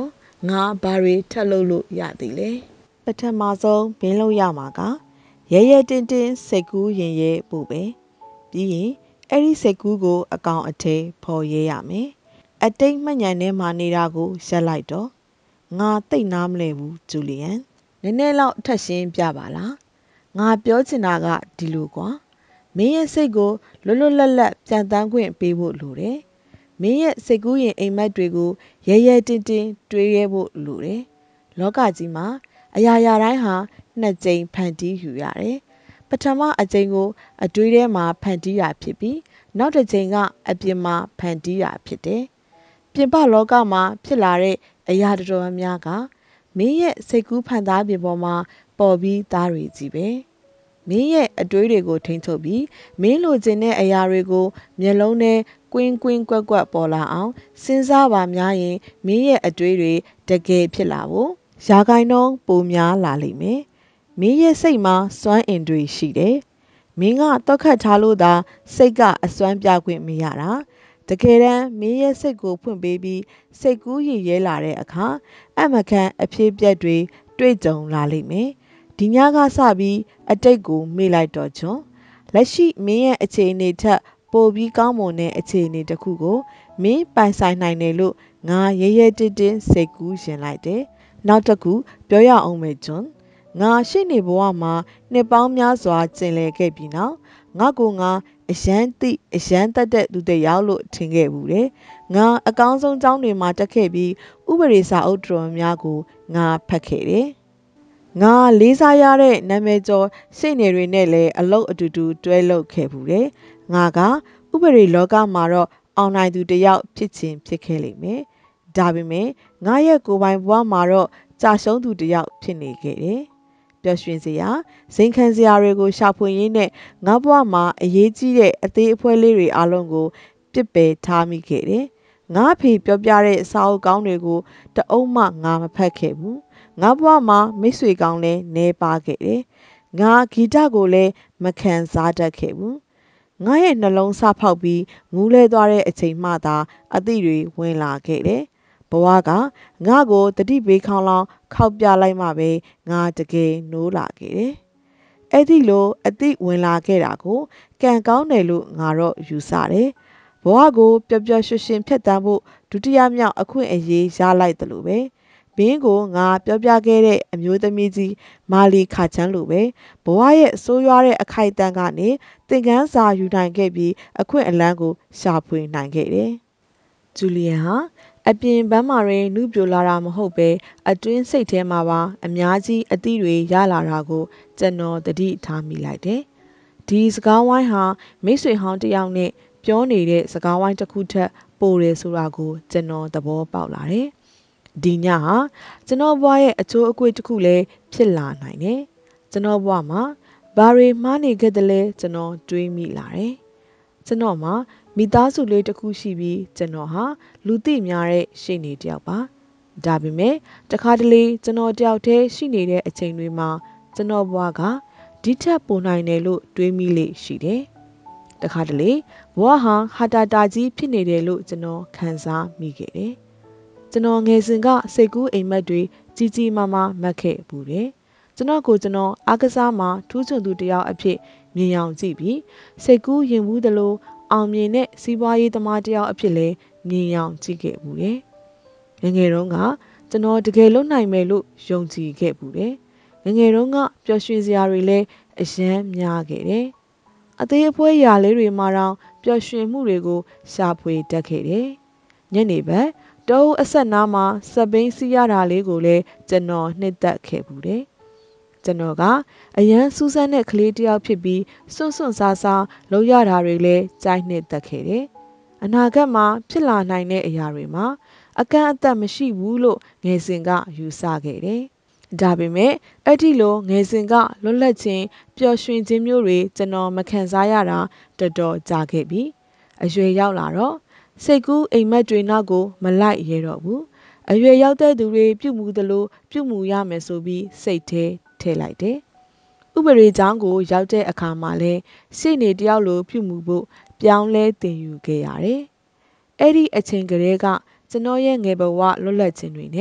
ငါဘာတွေထပ်လုပ်လို့ရသည်လဲပထမဆုံးဘင်းလို့ရမှာကရဲရဲတင်းတင်းစိတ်ကူးရင်ရဲပို့ပဲပြီးရင်အဲ့ဒီစိတ်ကူးကိုအကောင်အထည်ဖော်ရဲရမယ်အတိတ်မှတ်ဉာဏ်ထဲမှာနေတာကိုရက်လိုက်တော့ငါသိနားမလဲဘူးဂျူလီယန်နည်းနည်းလောက်ထပ်ရှင်းပြပါလားငါပြောချင်တာကဒီလိုကွာမင်းရဲ့စိတ်ကိုလွတ်လွတ်လပ်လပ်ပြန်တန်းခွင့်ပေးဖို့လိုတယ်မင်းရဲ့စိတ်ကူးရင်အိမ်မက်တွေကိုရဲရဲတင်းတင်းတွေးရဲဖို့လိုတယ်လောကကြီးမှာအရာရာတိုင်းဟာနှစ်ကြိမ်ဖန်တီးယူရတယ်ပထမအကြိမ်ကိုအတွေးထဲမှာဖန်တီးတာဖြစ်ပြီးနောက်တစ်ကြိမ်ကအပြင်မှာဖန်တီးတာဖြစ်တယ်ပြင်ပလောကမှာဖြစ်လာတဲ့အရာတော်တော်များများကမင်းရဲ့စိတ်ကူးဖန်သားပြင်ပေါ်မှာပေါ်ပြီးသားတွေကြီးပဲမင်းရဲ့အတွေးတွေကိုထိန်းချုပ်ပြီးမင်းလိုချင်တဲ့အရာတွေကိုမျက်လုံးထဲကွင်းကွင်းကွက်ကွက်ပေါ်လာအောင်စဉ်းစားပါများရင်မင်းရဲ့အတွေးတွေတကယ်ဖြစ်လာဖို့ရာဂိုင်းနှုန်းပိုများလာလိမ့်မယ်မင်းရဲ့စိတ်မှာစွမ်းအင်တွေရှိတယ်မင်းကတောက်ခတ်ထားလို့သာစိတ်ကအစွမ်းပြခွင့်မရတာတကယ်တမ်းမင်းရဲ့စိတ်ကိုဖွင့်ပေးပြီးစိတ်ကူးရည်ရဲလာတဲ့အခါအမကန်အဖြစ်ပြက်တွေတွေ့ကြုံလာလိမ့်မယ်ဒီညကစပြီးအတိတ်ကိုမေ့လိုက်တော့ချွန်းလက်ရှိမင်းရဲ့အခြေအနေထက်ပိုပြီးကောင်းမွန်တဲ့အခြေအနေတစ်ခုကိုမင်းပိုင်ဆိုင်နိုင်တယ်လို့ငါရဲရဲတင်းတင်းစိတ်ကူးရင်လိုက်တယ်နောက်တစ်ခုပြောရအောင်မယ်ဂျွန်းငါရှိနေဘဝမှာနှစ်ပေါင်းများစွာကျင်လည်ခဲ့ပြီးနောက်ငါကိုငါအရန်တိအရန်တက်တဲ့လူတစ်ယောက်လို့ထင်ခဲ့ဘူးတယ်ငါအကောင်းဆုံးကျောင်းတွေမှာတက်ခဲ့ပြီးဥပဒေစာအုပ်တော်များကိုငါဖတ်ခဲ့တယ်ငါလေးစားရတဲ့နာမည်ကျော်ရှေ့နေတွေနဲ့လည်းအလုပ်အတူတူတွဲလုပ်ခဲ့ဘူးတယ်ငါကဥပဒေလောကမှာတော့အောင်နိုင်သူတစ်ယောက်ဖြစ်ချင်ဖြစ်ခဲ့လိမ့်မယ်ဒါပေမဲ့ငါရဲ့ကိုယ်ပိုင်ဘဝမှာတော့ကြာရှုံးသူတစ်ယောက်ဖြစ်နေခဲ့တယ်ပျော်ရွှင်စရာဇိမ်ခံစရာတွေကိုရှာဖွေရင်းနဲ့ငါဘဝမှာအရေးကြီးတဲ့အသေးအဖွဲလေးတွေအလုံးကိုပြစ်ပယ်ထားမိခဲ့တယ်ငါဖေပြောပြတဲ့စာအုပ်ကောင်းတွေကိုတအုပ်မှငါမဖတ်ခဲ့ဘူးငါဘဝမှာမိတ်ဆွေကောင်းလည်းနည်းပါခဲ့တယ်ငါဂီတကိုလည်းမခံစားတတ်ခဲ့ဘူးငါရဲ့နှလုံးစဖောက်ပြီးငူးလဲသွားတဲ့အချိန်မှသာအသည့်တွေဝင်လာခဲ့တယ်ဘဝကငါ့ကိုတတိပေးခေါင်းလောင်းခောက်ပြလိုက်မှပဲငါတကယ်နိုးလာခဲ့တယ်အဲ့ဒီလိုအသည့်ဝင်လာခဲ့တာကိုကံကောင်းတယ်လို့ငါတော့ယူဆတယ်ဘဝကိုပျော်ပျော်ရွှင်ရွှင်ဖြတ်တန်းဖို့ဒုတိယမြောက်အခွင့်အရေးရလိုက်တယ်လို့ပဲဘင်းကိုငါပြောပြခဲ့တဲ့အမျိုးသမီးကြီးမာလီခါချန်းလိုပဲဘဝရဲ့ဆိုးရွားတဲ့အခိုက်အတန့်ကနေသင်ခန်းစာယူနိုင်ခဲ့ပြီးအခွင့်အလမ်းကိုရှာဖွေနိုင်ခဲ့တယ်ဂျူလီယန်ဟာအပြင်ပန်းမာတွင်နုပြိုလာတာမဟုတ်ပဲအတွင်းစိတ်ထဲမှာပါအများကြီးအသည့်တွေရလာတာကိုကျွန်တော်သတိထားမိလိုက်တယ်ဒီစကားဝိုင်းဟာမိတ်ဆွေဟောင်းတစ်ယောက်နဲ့ပြောနေတဲ့စကားဝိုင်းတစ်ခုထက်ပိုတယ်ဆိုတာကိုကျွန်တော်သဘောပေါက်လာတယ်ဒီညဟာကျွန်တော်ဘဝရဲ့အချိုးအကွေ့တစ်ခုလည်းဖြစ်လာနိုင်တယ်ကျွန်တော်ဘဝမှာဘာတွေမှားနေခဲ့တယ်လဲကျွန်တော်တွေးမိလာတယ်ကျွန်တော်မှာမိသားစုလေးတစ်ခုရှိပြီးကျွန်တော်ဟာလူသိများတဲ့ရှေ့နေတစ်ယောက်ပါဒါပေမဲ့တခါတလေကျွန်တော်တယောက်တည်းရှိနေတဲ့အချိန်တွေမှာကျွန်တော်ဘဝကဒီထက်ပိုနိုင်တယ်လို့တွေးမိလေရှိတယ်တခါတလေဘဝဟာဟာတာတာကြီးဖြစ်နေတယ်လို့ကျွန်တော်ခံစားမိခဲ့တယ်ကျွန်တော်ငယ်စဉ်ကစိတ်ကူးအိမ်မက်တွေကြီးကြီးမားမားမှတ်ခဲ့ဘူးတယ်ကျွန်တော်ကိုကျွန်တော်အားကစားမှာထူးချွန်သူတစ်ယောက်အဖြစ်မြင်အောင်ကြည့်ပြီးစိတ်ကူးရင်ဘူးသလိုအောင်မြင်တဲ့စီးပွားရေးသမားတစ်ယောက်အဖြစ်လည်းမြင်အောင်ကြည့်ခဲ့ဘူးတယ်ငယ်ငယ်တုန်းကကျွန်တော်တကယ်လုပ်နိုင်မယ်လို့ယုံကြည်ခဲ့ဘူးတယ်ငယ်ငယ်တုန်းကပျော်ရွှင်စရာတွေလည်းအယမ်းများခဲ့တယ်အသေးအဖွဲရာလေးတွေမှာတော့ပျော်ရွှင်မှုတွေကိုရှာဖွေတတ်ခဲ့တယ်ညနေဘက်တောအုပ်အဆက်နားမှာစက်ဘိန်းစီးရတာလေးကိုလည်းကျွန်တော်နှစ်သက်ခဲ့ဘူးတယ်ကျွန်တော်ကအရန်စူးစမ်းတဲ့ကလေးတစ်ယောက်ဖြစ်ပြီးစွန့်စွန့်စားစားလုပ်ရတာတွေလည်းကြိုက်နှစ်သက်ခဲ့တယ်အနာဂတ်မှာဖြစ်လာနိုင်တဲ့အရာတွေမှာအကန့်အသတ်မရှိဘူးလို့ငယ်စဉ်ကယူဆခဲ့တယ်ဒါပေမဲ့အဲ့ဒီလိုငယ်စဉ်ကလွတ်လပ်ခြင်းပျော်ရွှင်ခြင်းမျိုးတွေကျွန်တော်မခံစားရတာတော်တော်ကြာခဲ့ပြီအရွယ်ရောက်လာတော့စိတ်ကူးအိမ်မက်တွေနောက်ကိုမလိုက်ရတော့ဘူးအရွယ်ရောက်တဲ့သူတွေပြုမှုသလိုပြုမှုရမယ်ဆိုပြီးစိတ်ထဲထည့်လိုက်တယ်ဥပဒေကျောင်းကိုရောက်တဲ့အခါမှာလဲရှေ့နေတယောက်လိုပြုမှုဖို့ပြောင်းလဲတင်ယူခဲ့ရတယ်အဲ့ဒီအချိန်ကလေးကကျွန်တော်ရဲ့ငယ်ဘဝလွတ်လပ်ခြင်းတွေနဲ့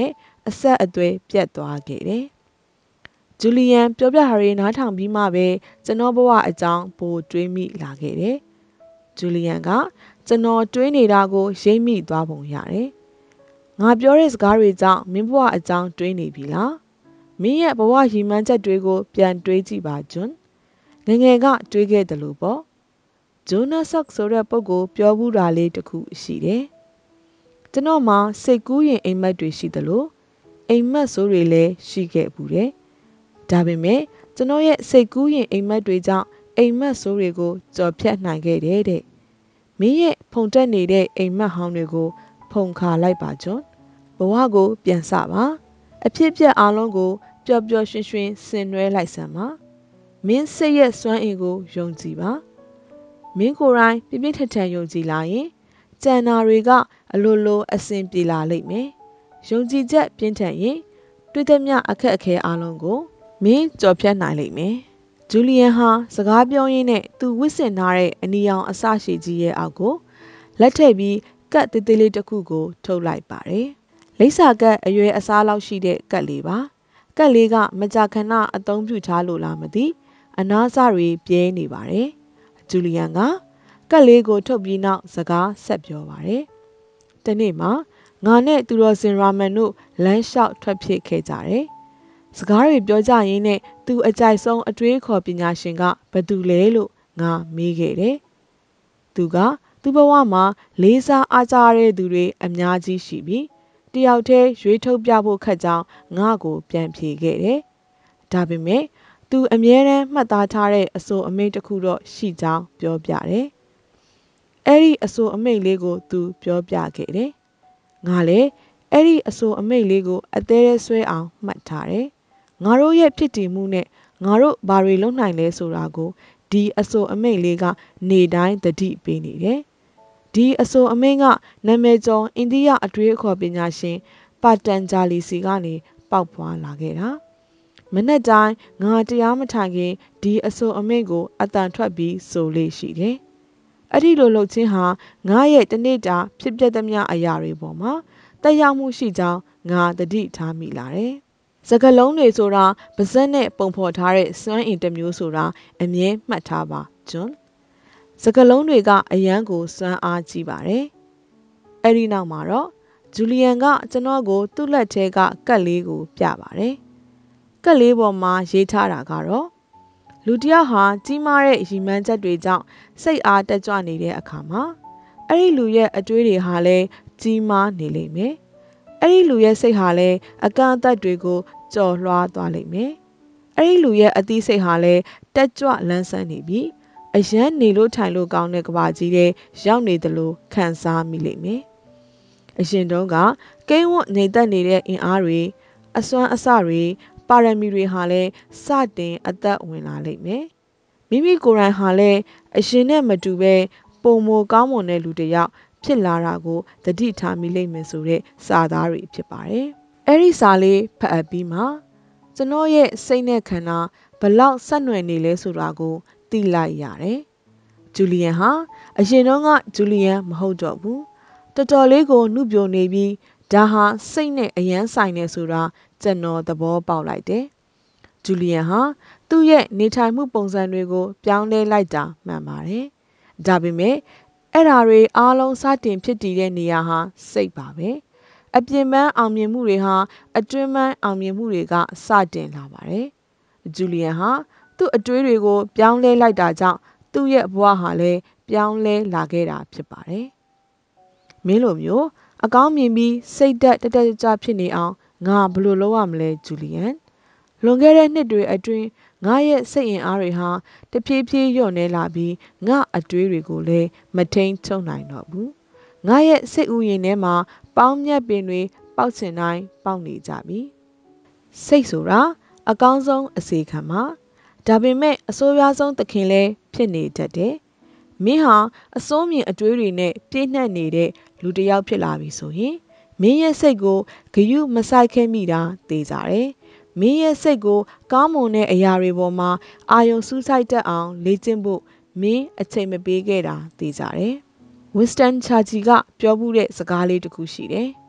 အဆက်အသွယ်ပြတ်သွားခဲ့တယ်။ဂျူလီယန်ပြောပြဟာတွေနားထောင်ပြီးမှပဲကျွန်တော်ဘဝအကြောင်းပိုတွေးမိလာခဲ့တယ်။ဂျူလီယန်ကကျွန်တော်တွေးနေတာကိုရိပ်မိသွားပုံရတယ်။ငါပြောတဲ့စကားတွေကြောင့်မင်းဘဝအကြောင်းတွေးနေပြီလား။မင်းရဲ့ဘဝရည်မှန်းချက်တွေကိုပြန်တွေးကြည့်ပါဂျွန်း။ငငယ်ကတွေးခဲ့တယ်လို့ပေါ့။ဂျိုနာဆော့ဆိုတဲ့ပုဂ္ဂိုလ်ပြောဘူးတာလေးတစ်ခုရှိတယ်။ကျွန်တော်မှာစိတ်ကူးရင်အိမ်မက်တွေရှိတယ်လို့အိမ်မက်ဆိုးတွေလည်းရှိခဲ့ဘူးတယ်။ဒါပေမဲ့ကျွန်တော်ရဲ့စိတ်ကူးရင်အိမ်မက်တွေကြောင့်အိမ်မက်ဆိုးတွေကိုကြော်ဖြတ်နိုင်ခဲ့တယ်တဲ့။မင်းရဲ့ဖုန်တက်နေတဲ့အိမ်မက်ဟောင်းတွေကိုဖုန်ခါလိုက်ပါဂျွန်း။ဘဝကိုပြန်စပါ။အဖြစ်အပျက်အလုံးကိုပျော်ပျော်ရွှင်ရွှင်ဆင်နွှဲလိုက်စမ်းပါ။မင်းစိတ်ရဲ့စွမ်းအင်ကိုယုံကြည်ပါ။မင်းကိုယ်တိုင်ပြပြထန်ထန်ယုံကြည်လာရင်ကြံနာတွေကအလိုလိုအဆင်ပြေလာလိမ့်မယ်။ယုံကြည်ချက်ပြင်းထန်ရင်တွေ့တဲ့မြအခက်အခဲအလုံးကိုမင်းကြော်ဖြတ်နိုင်လိမ့်မယ်။ဂျူလီယန်ဟာစကားပြောရင်းနဲ့သူဝစ်ဆင်ထားတဲ့အနီရောင်အစရှိကြီးရဲ့အောက်ကိုလက်ထည့်ပြီးကတ်သေးသေးလေးတစ်ခုကိုထုတ်လိုက်ပါတယ်။လိပ်စာကတ်အရွယ်အစားလောက်ရှိတဲ့ကတ်လေးပါ။ကတ်လေးကမကြာခဏအသုံးပြုထားလို့လားမသိအနားစတွေပြဲနေပါတယ်။ဂျူလီယန်ကကတ်လေးကိုထုတ်ပြီးနောက်စကားဆက်ပြောပါတယ်။တနေ့မှာငါနဲ့သူတော်စင်ရာမန်တို့လမ်းလျှောက်ထွက်ဖြစ်ခဲ့ကြတယ်။စကားတွေပြောကြရင်းနဲ့သူအကြိုက်ဆုံးအတွေးခေါ်ပညာရှင်ကဘသူလဲလို့ငါမေးခဲ့တယ်။သူကသူ့ဘဝမှာလေးစားအားကြတဲ့သူတွေအများကြီးရှိပြီးတယောက်တည်းရွေးထုတ်ပြဖို့ခက်ကြောင်းငါ့ကိုပြန်ဖြေခဲ့တယ်။ဒါပေမဲ့သူအမြဲတမ်းမှတ်သားထားတဲ့အဆိုအမိန့်တစ်ခုတော့ရှိကြောင်းပြောပြတယ်။အဲ့ဒီအဆိုအမိန့်လေးကိုသူပြောပြခဲ့တယ်။ငါလည်းအဲ့ဒီအဆိုအမိန့်လေးကိုအသေးသေးဆွဲအောင်မှတ်ထားတယ်။ငါတို့ရဲ့ဖြစ်တည်မှုနဲ့ငါတို့ဘာတွေလုပ်နိုင်လဲဆိုတာကိုဒီအဆိုအမိန့်လေးကနေတိုင်းသတိပေးနေတယ်။ဒီအဆိုအမိန့်ကနာမည်ကျော်အိန္ဒိယအတွေးအခေါ်ပညာရှင်ပါတန်ဂျာလီစီကနေပေါက်ဖွာလာခဲ့တာ။မနေ့တိုင်းငါတရားမထိုင်ခင်ဒီအဆိုအမိန့်ကိုအတန်ထွက်ပြီးဆိုလေးရှိတယ်။အဲ့ဒီလိုလုပ်ခြင်းဟာငါရဲ့တနေ့တာဖြစ်ပျက်သမျှအရာတွေပေါ်မှာတက်ရောက်မှုရှိကြောင်းငါသတိထားမိလာတယ်။စကားလုံးတွေဆိုတာပါဇက်နဲ့ပုံဖော်ထားတဲ့စွမ်းအင်တစ်မျိုးဆိုတာအမြဲမှတ်ထားပါဂျွန်း။စကားလုံးတွေကအယမ်းကိုစွမ်းအားကြီးပါတယ်။အဲ့ဒီနောက်မှာတော့ဂျူလီယန်ကကျွန်တော်ကိုသူ့လက်ထဲကကတ်လေးကိုပြပါတယ်။ကတ်လေးပေါ်မှာရေးထားတာကတော့လူတစ်ယောက်ဟာကြီးမားတဲ့ရည်မှန်းချက်တွေကြောင့်စိတ်အားတက်ကြွနေတဲ့အခါမှာအဲ့ဒီလူရဲ့အတွေးတွေဟာလည်းကြီးမားနေလိမ့်မယ်။အဲ့ဒီလူရဲ့စိတ်ဟာလည်းအကန့်အသတ်တွေကိုကျော်လွှားသွားလိမ့်မယ်။အဲ့ဒီလူရဲ့အသီးစိတ်ဟာလည်းတက်ကြွလန်းဆန်းနေပြီးအရန်နေလို့ထိုင်လို့ကောင်းတဲ့ကဘာကြီးတဲ့ရောက်နေတယ်လို့ခံစားမိလိမ့်မယ်။အရင်တုန်းကကိန်းဝတ်နေတတ်နေတဲ့အင်အားတွေအစွမ်းအစတွေပါရမီတွေဟာလည်းစတင်အသက်ဝင်လာလိမ့်မယ်။မိမိကိုယ်တိုင်ဟာလည်းအရင်နဲ့မတူပဲပုံမကောင်းမွန်တဲ့လူတစ်ယောက်ဖြစ်လာတာကိုသတိထားမိလိမ့်မယ်ဆိုတဲ့စာသားတွေဖြစ်ပါတယ်။အဲ့ဒီစာလေးဖတ်အပ်ပြီးမှကျွန်တော်ရဲ့စိတ်နဲ့ခန္ဓာဘလောက်ဆက်နွယ်နေလဲဆိုတာကိုသိလိုက်ရတယ်။ဂျူလီယန်ဟာအရင်တုန်းကဂျူလီယန်မဟုတ်တော့ဘူး။တော်တော်လေးကိုနှုတ်ပြိုနေပြီးဒါဟာစိတ်နဲ့အယမ်းဆိုင်နေဆိုတာကျွန်တော်သဘောပေါက်လိုက်တယ်။ဂျူလီယန်ဟာသူ့ရဲ့နေထိုင်မှုပုံစံတွေကိုပြောင်းလဲလိုက်တာမှန်ပါတယ်။ဒါပေမဲ့အဲ့ဓာတွေအားလုံးစတင်ဖြစ်တည်တဲ့နေရာဟာစိတ်ပါပဲ။အပြင်ပန်းအောင်မြင်မှုတွေဟာအတွင်းပန်းအောင်မြင်မှုတွေကစတင်လာပါတယ်။ဂျူလီယန်ဟာသူ့အတွေးတွေကိုပြောင်းလဲလိုက်တာကြောင့်သူ့ရဲ့ဘဝဟာလည်းပြောင်းလဲလာခဲ့တာဖြစ်ပါတယ်။မင်းလိုမျိုးအကောင်းမြင်ပြီးစိတ်သက်တက်တက်ကြွဖြစ်နေအောင်ငါဘယ်လိုလုပ်ရမလဲဂျူလီယန်လွန်ခဲ့တဲ့နှစ်တွေအတွင်းငါရဲ့စိတ်အင်အားတွေဟာတဖြည်းဖြည်းလျော့နေလာပြီးငါအတွေးတွေကိုလည်းမထိန်ချုပ်နိုင်တော့ဘူးငါရဲ့စိတ်ဥယျာဉ်ထဲမှာပေါင်းမြတ်ပင်တွေပေါက်ချင်တိုင်းပေါက်နေကြပြီစိတ်ဆိုတာအကောင်းဆုံးအစေခံမှာဒါပေမဲ့အဆိုးရွားဆုံးသခင်လည်းဖြစ်နေတတ်တယ်မင်းဟာအစိုးမြင်အတွေးတွေနဲ့ပြည့်နှက်နေတဲ့လူတစ်ယောက်ဖြစ်လာပြီဆိုရင်မင်းရဲ့စိတ်ကိုဂယုမဆိုင်ခဲ့မိတာသိကြတယ်မင်းရဲ့စိတ်ကိုကောင်းမွန်တဲ့အရာတွေပေါ်မှာအာယုံစူးစိုက်တတ်အောင်လေ့ကျင့်ဖို့မင်းအချိန်မပေးခဲ့တာသိကြတယ်ဝင်စတန်ချာချီကပြောမှုတဲ့စကားလေးတစ်ခုရှိတယ်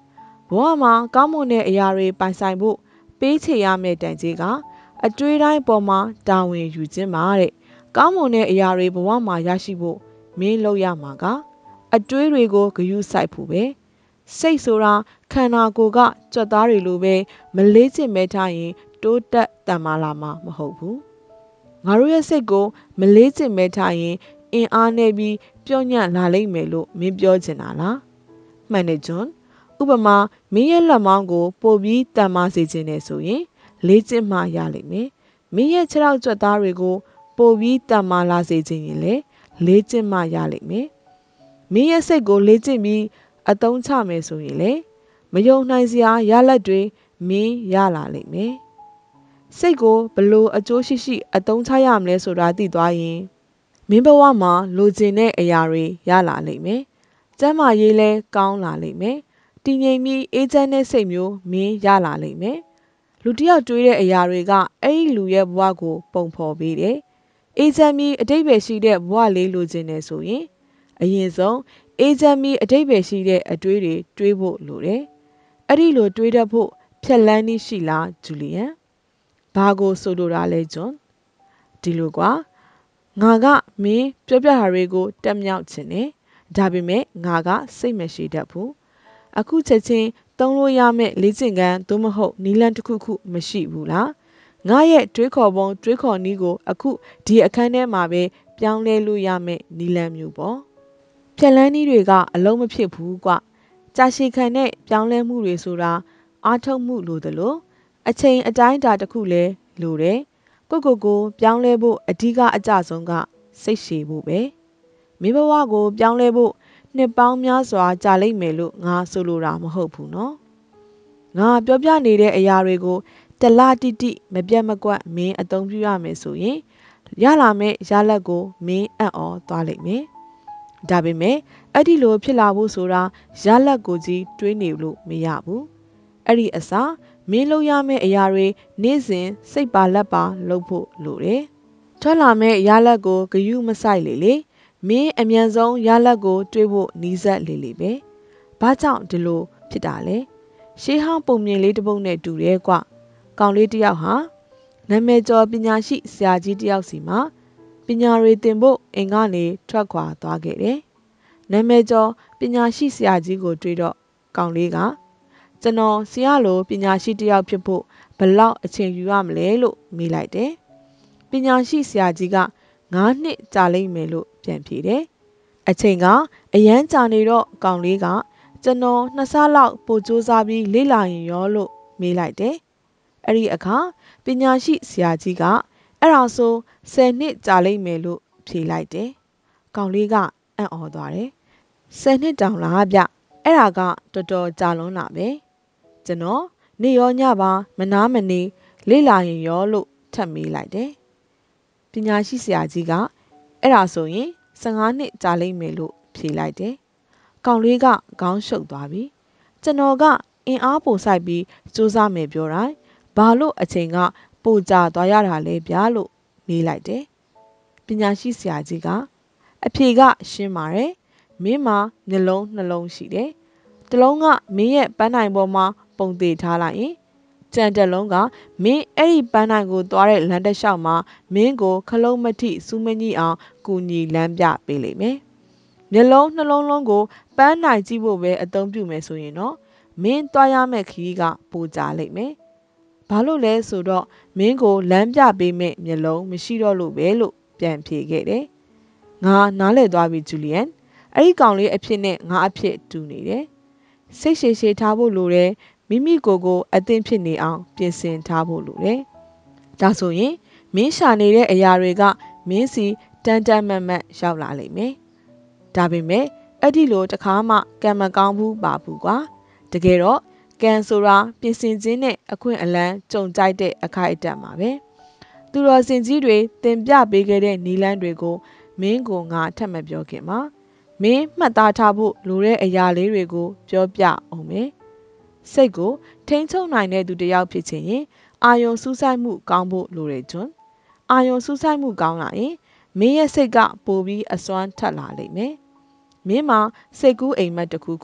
ဘဝမှာကောင်းမွန်တဲ့အရာတွေပိုင်ဆိုင်ဖို့ပေးချေရမယ့်တန်ကြေးကအတွေးတိုင်းပေါ်မှာတာဝန်ယူခြင်းပါတဲ့ကောင်းမွန်တဲ့အရာတွေဘဝမှာရရှိဖို့မင်းလုပ်ရမှာကအတွေးတွေကိုဂရုစိုက်ဖို့ပဲစိတ်ဆိုတာခန္ဓာကိုယ်ကကြွက်သားတွေလိုပဲမလေးချင်မဲထားရင်တိုးတက်တန်မာလာမှာမဟုတ်ဘူးငါတို့ရဲ့စိတ်ကိုမလေးချင်မဲထားရင်အင်အားနဲ့ပြီးပြော့ညံ့လာလိမ့်မယ်လို့မင်းပြောချင်တာလားမှန်တယ်ဂျွန်ဥပမာမင်းရဲ့လက်မောင်းကိုပို့ပြီးတန်မာစေခြင်းနဲ့ဆိုရင်လေးချင်မှရလိမ့်မယ်မင်းရဲ့ခြေထောက်ကြွက်သားတွေကိုပို့ပြီးတန်မာလာစေခြင်းရင်လည်းလေးချင်မှရလိမ့်မယ်မင်းရဲ့စိတ်ကိုလေးချင်ပြီးအသုံးချမယ်ဆိုရင်လေမယုံနိုင်စရာရလဒ်တွေမင်းရလာလိမ့်မယ်စိတ်ကိုဘလို့အကျိုးရှိရှိအသုံးချရမလဲဆိုတာသိသွားရင်မင်းဘဝမှာလိုချင်တဲ့အရာတွေရလာလိမ့်မယ်ကျန်းမာရေးလဲကောင်းလာလိမ့်မယ်တည်ငြိမ်ပြီးအေးချမ်းတဲ့စိတ်မျိုးမင်းရလာလိမ့်မယ်လူတစ်ယောက်တွေးတဲ့အရာတွေကအဲ့ဒီလူရဲ့ဘဝကိုပုံဖော်ပေးတယ်အေးချမ်းပြီးအတိတ်ပဲရှိတဲ့ဘဝလေးလိုချင်တယ်ဆိုရင်အရင်ဆုံးအေးချမ်းပြီးအတိတ်ပဲရှိတဲ့အတွေးတွေတွေးဖို့လိုတယ်။အဲ့ဒီလိုတွေးတတ်ဖို့ဖြက်လန်းနည်းရှိလားဂျူလီယန်။ဘာကိုဆိုလိုတာလဲဂျွန်။ဒီလိုကွာငါကမင်းပြောပြတာတွေကိုတက်မြောက်ချင်တယ်။ဒါပေမဲ့ငါကစိတ်မရှိတတ်ဘူး။အခုချက်ချင်းသုံးလို့ရမယ့်လေ့ကျင့်ခန်းသို့မဟုတ်နီလန်တစ်ခုခုမရှိဘူးလား။ငါရဲ့တွေးခေါ်ပုံတွေးခေါ်နည်းကိုအခုဒီအခန်းထဲမှာပဲပြောင်းလဲလို့ရမယ့်နီလန်မျိုးပေါ့။ဖြက်လန်းနည်းတွေကအလုံးမဖြစ်ဘူးကွကြာရှည်ခံတဲ့ပြောင်းလဲမှုတွေဆိုတာအားထုတ်မှုလိုသလိုအချိန်အတိုင်းအတာတစ်ခုလည်းလိုတယ်ကိုကိုကိုပြောင်းလဲဖို့အဓိကအကျဆုံးကစိတ်ရှည်ဖို့ပဲမိဘဝကိုပြောင်းလဲဖို့နှစ်ပေါင်းများစွာကြာလိမ့်မယ်လို့ငါဆိုလိုတာမဟုတ်ဘူးနော်ငါပြောပြနေတဲ့အရာတွေကိုတလတိတိမပြတ်မကွက်မင်းအသုံးပြုရမယ်ဆိုရင်ရလာမယ့်ရလဒ်ကိုမင်းအံ့ဩသွားလိမ့်မယ်ဒါပေမဲ့အဲ့ဒီလိုဖြစ်လာဖို့ဆိုတာရလဒ်ကိုကြီးတွေးနေလို့မရဘူးအဲ့ဒီအစားမင်းလုပ်ရမယ့်အရာတွေနေ့စဉ်စိတ်ပါလက်ပါလုပ်ဖို့လိုတယ်ထွက်လာမယ့်ရလဒ်ကိုဂရုမစိုက်လေလေမင်းအမြန်ဆုံးရလဒ်ကိုတွေးဖို့နီးစပ်လေလေပဲဘာကြောင့်ဒီလိုဖြစ်တာလဲရှေးဟောင်းပုံမြင်လေးတစ်ပုဒ်နဲ့တူတယ်ကွကောင်လေးတစ်ယောက်ဟာနာမည်ကျော်ပညာရှိဆရာကြီးတစ်ယောက်စီမှာပညာတွေသင်ဖို့အိမ်ကနေထွက်ခွာသွားခဲ့တယ်။နာမည်ကျော်ပညာရှိဆရာကြီးကိုတွေ့တော့ကောင်လေးကကျွန်တော်ဆရာလိုပညာရှိတစ်ယောက်ဖြစ်ဖို့ဘလောက်အချိန်ယူရမလဲလို့မေးလိုက်တယ်။ပညာရှိဆရာကြီးကငါးနှစ်ကြာလိမ့်မယ်လို့ပြန်ဖြေတယ်။အချိန်ကအရန်ကြာနေတော့ကောင်လေးကကျွန်တော်နှစ်ဆလောက်ပိုစူးစမ်းပြီးလေ့လာရင်ရောလို့မေးလိုက်တယ်။အဲ့ဒီအခါပညာရှိဆရာကြီးကအဲ့ဒါဆိုဆယ်နှစ်ကြာလိမ့်မယ်လို့ဖြေလိုက်တယ်။ကောင်လေးကအံ့ဩသွားတယ်။ဆယ်နှစ်တောင်လားဗျ။အဲ့ဒါကတော်တော်ကြာလွန်းလာပဲ။ကျွန်တော်နေရောညပါမနာမနေလေ့လာရင်ရောလို့ထပ်မေးလိုက်တယ်။ပညာရှိဆရာကြီးကအဲ့ဒါဆိုရင်ဆယ်ငါးနှစ်ကြာလိမ့်မယ်လို့ဖြေလိုက်တယ်။ကောင်လေးကခေါင်းရှုပ်သွားပြီ။ကျွန်တော်ကအင်အားပိုစိုက်ပြီးစူးစမ်းမယ်ပြောတိုင်းဘာလို့အချိန်ကပိုကြာသွားရတာလဲဗျာလို့မေးလိုက်တယ်။ပညာရှိဆရာကြီးကအဖြေကရှင်းပါတယ်။မင်းမှာမျက်လုံးနှလုံးရှိတယ်။တစ်လုံးကမင်းရဲ့ပန်းတိုင်ပေါ်မှာပုံသေးထားလိုက်ရင်ကြံတစ်လုံးကမင်းအဲ့ဒီပန်းတိုင်ကိုသွားတဲ့လမ်းတစ်လျှောက်မှာမင်းကိုခလုံးမထိစူးမညိအောင်ကူညီလမ်းပြပေးလိမ့်မယ်။မျက်လုံးနှလုံးလုံးကိုပန်းတိုင်ကြည့်ဖို့ပဲအသုံးပြုမယ်ဆိုရင်တော့မင်းသွားရမယ့်ခရီးကပိုကြာလိမ့်မယ်။ဘာလို့လဲဆိုတော့မင်းကိုလမ်းပြပေးမယ့်မျက်လုံးမရှိတော့လို့ပဲလို့ပြန်ဖြေခဲ့တယ်။ငါနားလည်သွားပြီဂျူလီယန်။အဲ့ဒီကောင်လေးအဖြစ်နဲ့ငါအဖြစ်တူနေတယ်။စိတ်ရှည်ရှည်ထားဖို့လိုတယ်။မိမိကိုယ်ကိုအသင့်ဖြစ်နေအောင်ပြင်ဆင်ထားဖို့လိုတယ်။ဒါဆိုရင်မင်းရှာနေတဲ့အရာတွေကမင်းစီတန်တန်မတ်မတ်ရောက်လာလိမ့်မယ်။ဒါပေမဲ့အဲ့ဒီလိုတခါမှကံမကောင်းဘူးပါဘူးကွာ။တကယ်တော့ကံဆိုတာပြင်ဆင်ခြင်းနဲ့အခွင့်အလမ်းကြုံကြိုက်တဲ့အခိုက်အတန့်ပါပဲ။သူတော်စင်ကြီးတွေတင်ပြပေးခဲ့တဲ့နီလန်းတွေကိုမင်းကိုငါထပ်မပြောခင်မှာမင်းမှတ်သားထားဖို့လိုတဲ့အရာလေးတွေကိုပြောပြအောင်မယ်။စိတ်ကိုထိန်းချုပ်နိုင်တဲ့သူတစ်ယောက်ဖြစ်ချင်ရင်အာယုံစူးစိုက်မှုကောင်းဖို့လိုတယ်ဂျွန်း။အာယုံစူးစိုက်မှုကောင်းလာရင်မင်းရဲ့စိတ်ကပိုပြီးအစွမ်းထက်လာလိမ့်မယ်။မင်းမှာစိတ်ကူးအိမ်မက်တစ်ခုခု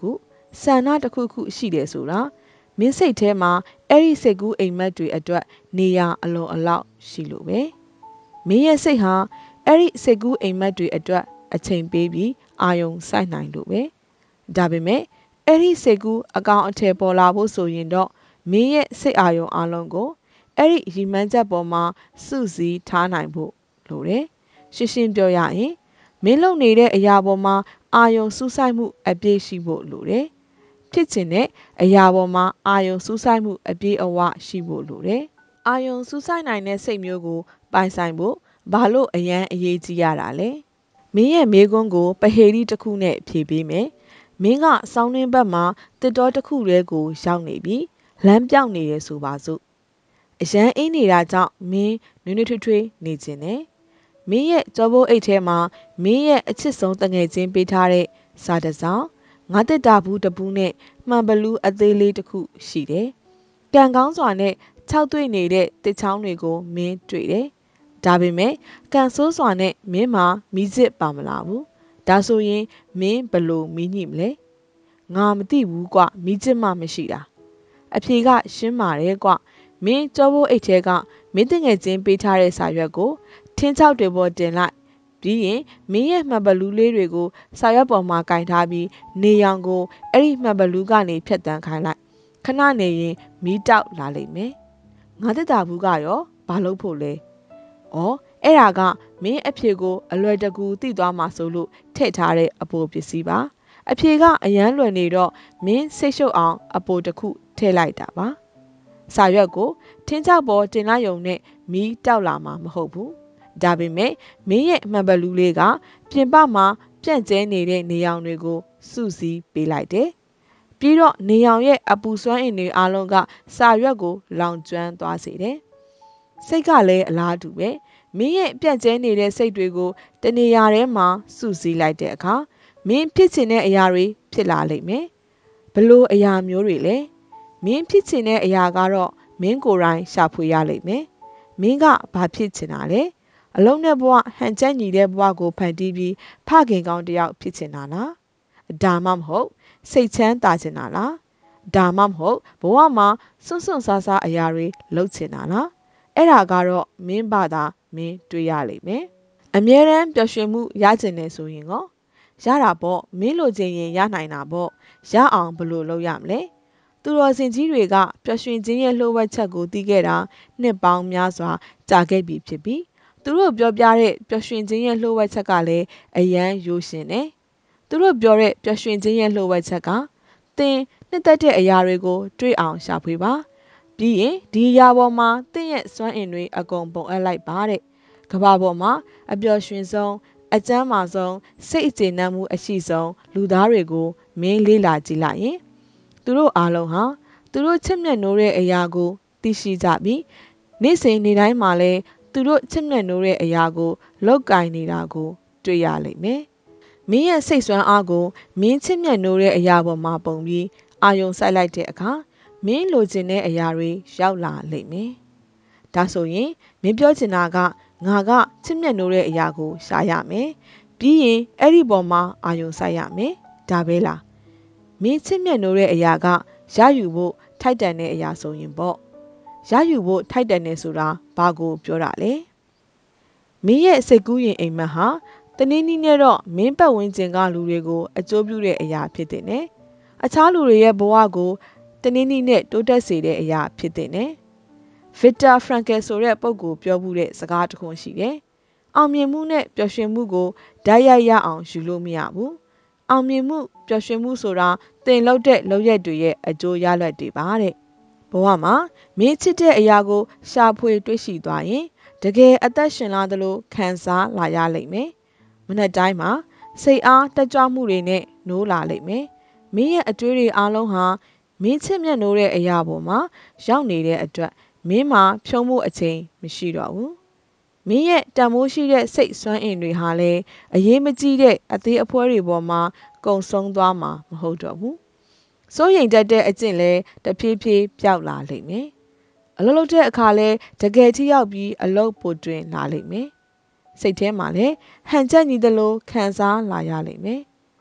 ဆန္ဒတစ်ခုခုရှိတယ်ဆိုတာမင်းစိတ်ထဲမှာအဲ့ဒီစိတ်ကူးအိမ်မက်တွေအတွက်နေရာအလွန်အလောက်ရှိလို့ပဲမင်းရဲ့စိတ်ဟာအဲ့ဒီစိတ်ကူးအိမ်မက်တွေအတွက်အချိန်ပေးပြီးအာယုံစိုက်နိုင်လို့ပဲဒါပေမဲ့အဲ့ဒီစိတ်ကူးအကောင်အထည်ပေါ်လာဖို့ဆိုရင်တော့မင်းရဲ့စိတ်အာယုံအလုံးကိုအဲ့ဒီရည်မှန်းချက်ပေါ်မှာစုစည်းထားနိုင်ဖို့လိုတယ်ရှင်းရှင်းပြောရရင်မင်းလုပ်နေတဲ့အရာပေါ်မှာအာယုံစူးစိုက်မှုအပြည့်ရှိဖို့လိုတယ်ဖြစ်ချင်တဲ့အရာပေါ်မှာအာယုံစူးစိုက်မှုအပြည့်အဝရှိဖို့လိုတယ်အာယုံစူးစိုက်နိုင်တဲ့စိတ်မျိုးကိုပိုင်ဆိုင်ဖို့ဘာလို့အရန်အရေးကြီးရတာလဲမင်းရဲ့မေးခွန်းကိုပဟေရီတစ်ခုနဲ့ဖြေပေးမယ်မင်းကစောင်းနှင်းဘက်မှာတစ်တော်တစ်ခုတည်းကိုရောက်နေပြီးလမ်းပြောင်းနေရဆိုပါစို့အရန်အင်းနေတာကြောင့်မင်းနွေးနွေးထွေးထွေးနေခြင်းနဲ့မင်းရဲ့ကြောဘိုးအိတ်ထဲမှာမင်းရဲ့အချစ်ဆုံးတငယ်ချင်းပေးထားတဲ့စာတစ်စောင်ငါတက်တာဘူးတပူးနဲ့မှန်ဘလူးအသေးလေးတစ်ခုရှိတယ်ကံကောင်းစွာနဲ့ခြောက်သွေ့နေတဲ့တစ်ချောင်းတွေကိုမင်းတွေ့တယ်ဒါပေမဲ့ကံဆိုးစွာနဲ့မင်းမှာမီးစစ်ပါမလာဘူးဒါဆိုရင်မင်းဘလို့မီးညှိမလဲငါမသိဘူးကွမီးစစ်မှမရှိတာအဖြေကရှင်းပါတယ်ကွမင်းကြောဘိုးအိတ်ထဲကမင်းတငယ်ချင်းပေးထားတဲ့စာရွက်ကိုထင်းချောက်တွေပေါ်တင်လိုက်ပြီးရင်မင်းရဲ့မှန်ဘလူးလေးတွေကိုစာရွက်ပေါ်မှာကင်ထားပြီးနေရောင်ကိုအဲ့ဒီမှန်ဘလူးကနေဖြတ်တန်းခိုင်းလိုက်ခဏနေရင်မီးတောက်လာလိမ့်မယ်ငါတက်တာဘူးကရောဘာလုပ်ဖို့လဲဩအဲ့ဒါကမင်းအဖြေကိုအလွယ်တကူသိသွားမှာဆိုလို့ထည့်ထားတဲ့အပိုပစ္စည်းပါအဖြေကအရန်လွယ်နေတော့မင်းစိတ်ရှုပ်အောင်အပိုတစ်ခုထည့်လိုက်တာပါစာရွက်ကိုထင်းချောက်ပေါ်တင်လိုက်ရုံနဲ့မီးတောက်လာမှာမဟုတ်ဘူးဒါပေမဲ့မင်းရဲ့မှန်ဘလူးလေးကပြင်ပမှာပြန့်ကျဲနေတဲ့နေရောင်တွေကိုစုစည်းပေးလိုက်တယ်ပြီးတော့နေရောင်ရဲ့အပူစွမ်းအင်တွေအလုံးကစာရွက်ကိုလောင်ကျွမ်းသွားစေတယ်စိတ်ကလည်းအလားတူပဲမင်းရဲ့ပြန့်ကျဲနေတဲ့စိတ်တွေကိုတနေရာထဲမှာစုစည်းလိုက်တဲ့အခါမင်းဖြစ်ချင်တဲ့အရာတွေဖြစ်လာလိမ့်မယ်ဘလို့အရာမျိုးတွေလဲမင်းဖြစ်ချင်တဲ့အရာကတော့မင်းကိုယ်တိုင်ရှာဖွေရလိမ့်မယ်မင်းကဘာဖြစ်ချင်တာလဲအလုံးနဲ့ဘဝဟန်ချက်ညီတဲ့ဘဝကိုဖန်တီးပြီးဖခင်ကောင်းတစ်ယောက်ဖြစ်ချင်တာလားဒါမှမဟုတ်စိတ်ချမ်းသာချင်တာလားဒါမှမဟုတ်ဘဝမှာစွန့်စွန့်စားစားအရာတွေလုပ်ချင်တာလားအဲ့ဒါကတော့မင်းဘာသာမင်းတွေးရလိမ့်မယ်အမြဲတမ်းပျော်ရွှင်မှုရချင်တယ်ဆိုရင်ကောရတာပေါ့မင်းလိုချင်ရင်ရနိုင်တာပေါ့ရအောင်ဘယ်လိုလုပ်ရမလဲသူတော်စင်ကြီးတွေကပျော်ရွှင်ခြင်းရဲ့လှိုးဝှက်ချက်ကိုသိခဲ့တာနှစ်ပေါင်းများစွာကြာခဲ့ပြီဖြစ်ပြီးသူတို့ပြောပြတဲ့ပျော်ရွှင်ခြင်းရဲ့လှိုးဝှက်ချက်ကလည်းအယမ်းရိုးရှင်တယ်သူတို့ပြောတဲ့ပျော်ရွှင်ခြင်းရဲ့လှိုးဝှက်ချက်ကသင်နှစ်သက်တဲ့အရာတွေကိုတွေ့အောင်ရှာဖွေပါပြီးရင်ဒီအရာပေါ်မှာသင်ရဲ့စွမ်းအင်တွေအကုန်ပုံအပ်လိုက်ပါတဲ့ကမ္ဘာပေါ်မှာအပျော်ရွှင်ဆုံးအကျမ်းမာဆုံးစိတ်အခြေနှံ့မှုအရှိဆုံးလူသားတွေကိုမင်းလေးလာကြည့်လိုက်ရင်သူတို့အားလုံးဟာသူတို့ချစ်မြတ်နိုးတဲ့အရာကိုသိရှိကြပြီးနေ့စဉ်နေ့တိုင်းမှာလည်းသူတို့ချစ်မြတ်နိုးတဲ့အရာကိုလောက်ကင်နေတာကိုတွေ့ရလိမ့်မယ်မင်းရဲ့စိတ်ဆွမ်းအားကိုမင်းချစ်မြတ်နိုးတဲ့အရာပေါ်မှာပုံပြီးအာယုံစိုက်လိုက်တဲ့အခါမင်းလိုချင်တဲ့အရာတွေရောက်လာလိမ့်မယ်ဒါဆိုရင်မင်းပြောချင်တာကငါကချစ်မြတ်နိုးတဲ့အရာကိုရှာရမယ်ပြီးရင်အဲ့ဒီပေါ်မှာအာယုံစိုက်ရမယ်ဒါပဲလားမင်းချစ်မြတ်နိုးတဲ့အရာကရယူဖို့ထိုက်တန်တဲ့အရာဆိုရင်ပေါ့ရယူဖို့ထိုက်တန်နေဆိုတာဘာကိုပြောတာလဲမင်းရဲ့စိတ်ကူးရင်အိမ်မက်ဟာတနည်းနည်းနဲ့တော့မင်းပတ်ဝန်းကျင်ကလူတွေကိုအကျိုးပြုတဲ့အရာဖြစ်တဲ့နဲ့အခြားလူတွေရဲ့ဘဝကိုတနည်းနည်းနဲ့တိုးတက်စေတဲ့အရာဖြစ်တဲ့နဲ့ဗစ်တာဖရန်ကယ်ဆိုတဲ့ပုဂ္ဂိုလ်ပြောမှုတဲ့စကားတစ်ခုရှိတယ်အောင်မြင်မှုနဲ့ပျော်ရွှင်မှုကိုဓာတ်ရိုက်ရအောင်ယူလို့မရဘူးအောင်မြင်မှုပျော်ရွှင်မှုဆိုတာသင်လုပ်တဲ့လုပ်ရက်တွေရဲ့အကျိုးရလဒ်တွေပါတဲ့ဘဝမှာမင်းချစ်တဲ့အရာကိုရှာဖွေတွေ့ရှိသွားရင်တကယ်အသက်ရှင်လာသလိုခံစားလာရလိမ့်မယ်မနေ့တိုင်းမှာစိတ်အားတက်ကြွမှုတွေနဲ့နိုးလာလိမ့်မယ်မင်းရဲ့အတွေးတွေအားလုံးဟာမင်းချစ်မြတ်နိုးတဲ့အရာပေါ်မှာရောက်နေတဲ့အတွက်မင်းမှာဖြုံးမှုအချိန်မရှိတော့ဘူးမင်းရဲ့တန်မိုးရှိတဲ့စိတ်စွမ်းအင်တွေဟာလည်းအရေးမကြီးတဲ့အသေးအဖွဲတွေပေါ်မှာကုံဆုံးသွားမှာမဟုတ်တော့ဘူးစိုးရိမ်တတ်တဲ့အကျင့်လဲတဖြည်းဖြည်းပျောက်လာလိမ့်မယ်အလုပ်လုပ်တဲ့အခါလဲတကယ်ထိရောက်ပြီးအလုပ်ပိုတွင်လာလိမ့်မယ်စိတ်ထဲမှာလည်းဟန်ချက်ညီသလိုခံစားလာရလိမ့်မယ်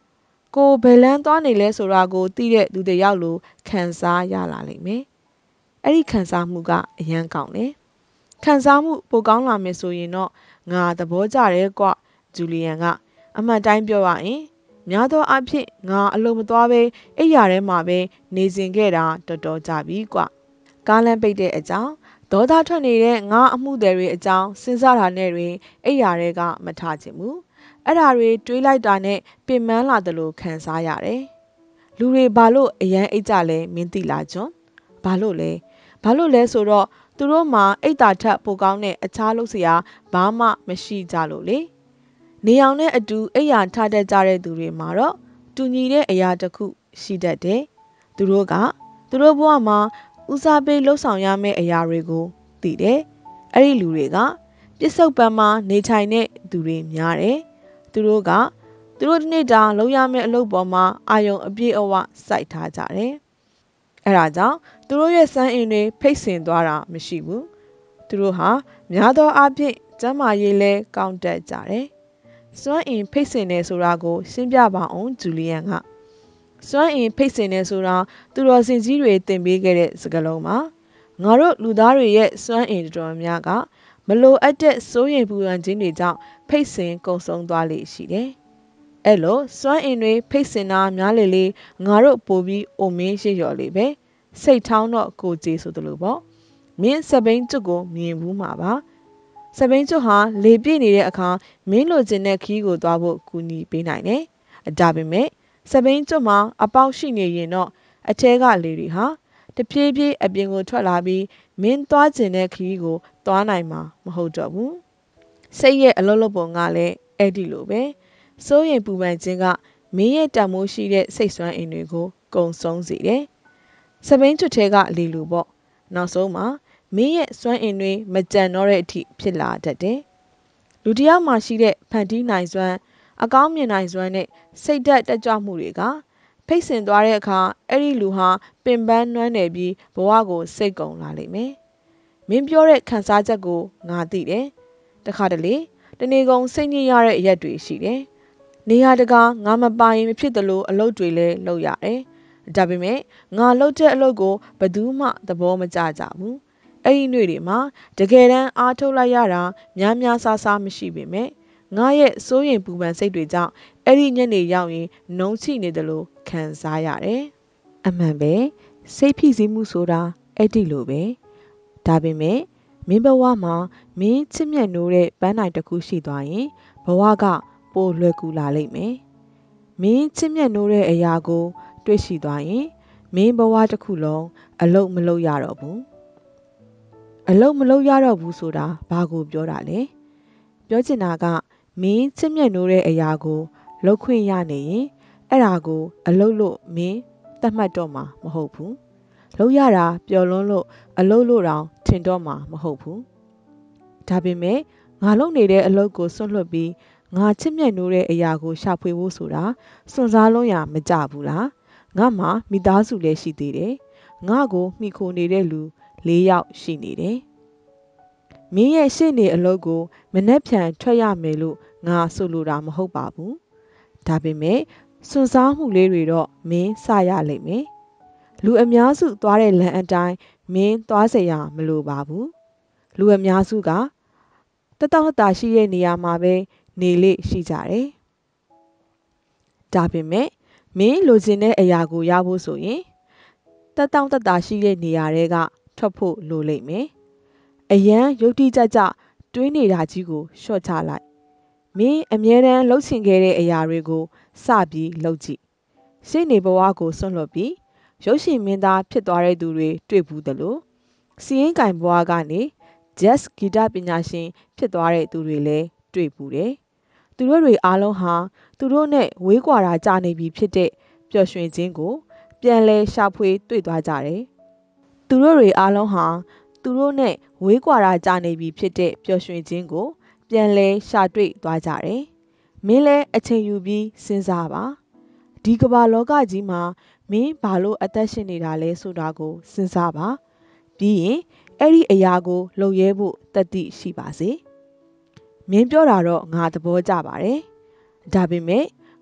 ကိုဘယ်လန်းသွားနေလဲဆိုတာကိုသိတဲ့သူတစ်ယောက်လိုခံစားရလာလိမ့်မယ်။အဲ့ဒီခံစားမှုကအရန်ကောင်းတယ်။ခံစားမှုပိုကောင်းလာမယ်ဆိုရင်တော့ငါသဘောကျတယ်ကွဂျူလီယန်ကအမှန်တိုင်းပြောရရင်များသောအားဖြင့်ငါအလုံးမသွားပဲအိပ်ရာထဲမှာပဲနေစဉ်ခဲ့တာတော်တော်ကြပြီကွကားလမ်းပိတ်တဲ့အကြောင်းဒေါသထွက်နေတဲ့ငါအမှုတွေတွေအကြောင်းစဉ်းစားတာနဲ့တွင်အိပ်ရာတွေကမထချင်ဘူးအဲ့ဓာတွေတွေးလိုက်တာနဲ့ပင်ပန်းလာတယ်လို့ခံစားရတယ်လူတွေဘာလို့အရန်အိတ်ကြလဲမင်းသိလားကျွန်းဘာလို့လဲဘာလို့လဲဆိုတော့သူတို့မှာအိတ်တာထက်ပိုကောင်းတဲ့အခြားလုပ်စရာဘာမှမရှိကြလို့လေနေအောင်နဲ့အတူအိယာထတတ်ကြတဲ့သူတွေမှာတော့တူညီတဲ့အရာတစ်ခုရှိတတ်တယ်သူတို့ကသူတို့ဘဝမှာဦးစားပေးလှုပ်ဆောင်ရမယ့်အရာတွေကိုသိတယ်အဲ့ဒီလူတွေကပြစ္ဆုတ်ပံမှာနေထိုင်တဲ့သူတွေများတယ်သူတို့ကသူတို့တစ်နေ့တာလုပ်ရမယ့်အလုပ်ပေါ်မှာအာရုံအပြည့်အဝစိုက်ထားကြတယ်အဲ့ဒါကြောင့်သူတို့ရဲ့စွမ်းအင်တွေဖိတ်ဆင်သွားတာမရှိဘူးသူတို့ဟာများသောအားဖြင့်ကျမ်းမာရေးလဲကောင်းတတ်ကြတယ်စွမ်းအင်ဖိတ်ဆင်တယ်ဆိုတာကိုရှင်းပြပါအောင်ဂျူလီယန်ကစွမ်းအင်ဖိတ်ဆင်တယ်ဆိုတာသူတော်စင်ကြီးတွေသင်ပေးခဲ့တဲ့စကားလုံးပါငါတို့လူသားတွေရဲ့စွမ်းအင်တော်များကမလိုအပ်တဲ့စိုးရိမ်ပူပန်ခြင်းတွေကြောင့်ဖိတ်ဆင်ကုန်ဆုံးသွားလေရှိတယ်အဲ့လိုစွမ်းအင်တွေဖိတ်ဆင်တာများလေလေငါတို့ပို့ပြီးအိုမင်းရှိရော်လေပဲစိတ်ထောင်းတော့ကိုကြေဆိုသလိုပေါ့မင်းစပိန်ကျွတ်ကိုမြင်ဘူးမှာပါစပိန်ကျွတ်ဟာလေပြည့်နေတဲ့အခါမင်းလိုချင်တဲ့ခီးကိုသွားဖို့ကူညီပေးနိုင်တယ်ဒါပေမဲ့စပိန်ကျွတ်မှာအပေါက်ရှိနေရင်တော့အထဲကလေတွေဟာတဖြည်းဖြည်းအပြင်ကိုထွက်လာပြီးမင်းသွားချင်တဲ့ခီးကိုသွားနိုင်မှာမဟုတ်တော့ဘူးစိတ်ရဲ့အလုံးလုံးပုံကလည်းအဲ့ဒီလိုပဲစိုးရင်ပူပန်ခြင်းကမင်းရဲ့တန်မိုးရှိတဲ့စိတ်ဆွမ်းအင်တွေကိုကုံဆုံးစေတယ်။စပိန်ကျွတ်ထဲကလေလူပေါ့။နောက်ဆုံးမှာမင်းရဲ့စွမ်းအင်တွေမကြံတော့တဲ့အထိဖြစ်လာတတ်တယ်။လူတစ်ယောက်မှာရှိတဲ့ဖန်တီးနိုင်စွမ်းအကောင်းမြင်နိုင်စွမ်းနဲ့စိတ်ဓာတ်တက်ကြွမှုတွေကဖိတ်ဆင်သွားတဲ့အခါအဲ့ဒီလူဟာပင်ပန်းနွမ်းနယ်ပြီးဘဝကိုစိတ်ကုန်လာလိမ့်မယ်။မင်းပြောတဲ့ခံစားချက်ကိုငါသိတယ်။တခါတလေတနေကုန်စိတ်ညစ်ရတဲ့အရက်တွေရှိတယ်။နေရာတကာငါမပိုင်မဖြစ်သလိုအလုပ်တွေလည်းလုပ်ရတယ်။ဒါပေမဲ့ငါလုပ်တဲ့အလုပ်ကိုဘယ်သူမှသဘောမကျကြဘူး။အဲ့ဒီနေ့တွေမှာတကယ်တမ်းအားထုတ်လိုက်ရတာများများဆဆမရှိပေမဲ့ငါရဲ့စိုးရင်ပူပန်စိတ်တွေကြောင့်အဲ့ဒီညနေရောက်ရင်နှုံးချိနေတယ်လို့ခံစားရတယ်။အမှန်ပဲစိတ်ဖိစီးမှုဆိုတာအဲ့ဒီလိုပဲ။ဒါပေမဲ့မင်းဘဝမှာမင်းချစ်မြတ်နိုးတဲ့ပန်းနိုင်တစ်ခုရှိသွားရင်ဘဝကပိုလွယ်ကူလာလိမ့်မယ်။မင်းချစ်မြတ်နိုးတဲ့အရာကိုတွေ့ရှိသွားရင်မင်းဘဝတစ်ခုလုံးအလုတ်မလုပ်ရတော့ဘူး။အလုတ်မလုပ်ရတော့ဘူးဆိုတာဘာကိုပြောတာလဲ။ပြောချင်တာကမင်းချစ်မြတ်နိုးတဲ့အရာကိုလုပ်ခွင့်ရနေရင်အဲ့ဒါကိုအလုတ်လို့မင်းသတ်မှတ်တော့မှာမဟုတ်ဘူး။လုပ်ရတာပျော်လွန်းလို့အလုတ်လို့တောင်ထင်တော့မှာမဟုတ်ဘူး။ဒါပေမဲ့ငါလုပ်နေတဲ့အလုပ်ကိုစွန့်လွတ်ပြီးငါချစ်မြတ်နိုးတဲ့အရာကိုရှာဖွေဖို့ဆိုတာစွန့်စားလုံးရမကြဘူးလားငါမှမိသားစုလည်းရှိသေးတယ်ငါကိုမိခိုနေတဲ့လူ၄ယောက်ရှိနေတယ်မင်းရဲ့ရှေ့နေအလုပ်ကိုမနှက်ဖြန်ထွက်ရမယ်လို့ငါဆိုလိုတာမဟုတ်ပါဘူးဒါပေမဲ့စွန့်စားမှုလေးတွေတော့မင်းစရလိမ့်မယ်လူအများစုသွားတဲ့လမ်းအတိုင်းမင်းသွားเสียရမလိုပါဘူးလူအများစုကတတောက်တာရှိတဲ့နေရာမှာပဲနေလေရှိကြတယ်။ဒါပေမဲ့မင်းလိုချင်တဲ့အရာကိုရဖို့ဆိုရင်တတောက်တတာရှိတဲ့နေရာတွေကထွက်ဖို့လိုလိမ့်မယ်။အရန်ယုတ်တိကြကြတွေးနေတာကြီးကိုလျှော့ချလိုက်။မင်းအမြဲတမ်းလှုပ်ချင်ခဲ့တဲ့အရာတွေကိုစပြီးလှုပ်ကြည့်။ရှေ့နေဘဝကိုစွန့်လွတ်ပြီးရုပ်ရှင်မင်းသားဖြစ်သွားတဲ့သူတွေတွေ့ဘူးသလိုစီရင်ကင်ဘဝကနေ jazz ဂီတပညာရှင်ဖြစ်သွားတဲ့သူတွေလည်းတွေ့ဘူးတယ်။သူတို့တွေအားလုံးဟာသူတို့နဲ့ဝေးကွာတာကြာနေပြီဖြစ်တဲ့ပျော်ရွှင်ခြင်းကိုပြန်လဲရှာဖွေတွေ့သွားကြတယ်။သူတို့တွေအားလုံးဟာသူတို့နဲ့ဝေးကွာတာကြာနေပြီဖြစ်တဲ့ပျော်ရွှင်ခြင်းကိုပြန်လဲရှာတွေ့သွားကြတယ်။မင်းလဲအချိန်ယူပြီးစဉ်းစားပါ။ဒီကမ္ဘာလောကကြီးမှာမင်းဘာလို့အသက်ရှင်နေတာလဲဆိုတာကိုစဉ်းစားပါ။ပြီးရင်အဲ့ဒီအရာကိုလုပ်ရဲဖို့တတိရှိပါစေ။မင်းပြောတာတော့ငါသဘောကျပါတယ်။ဒါပေမဲ့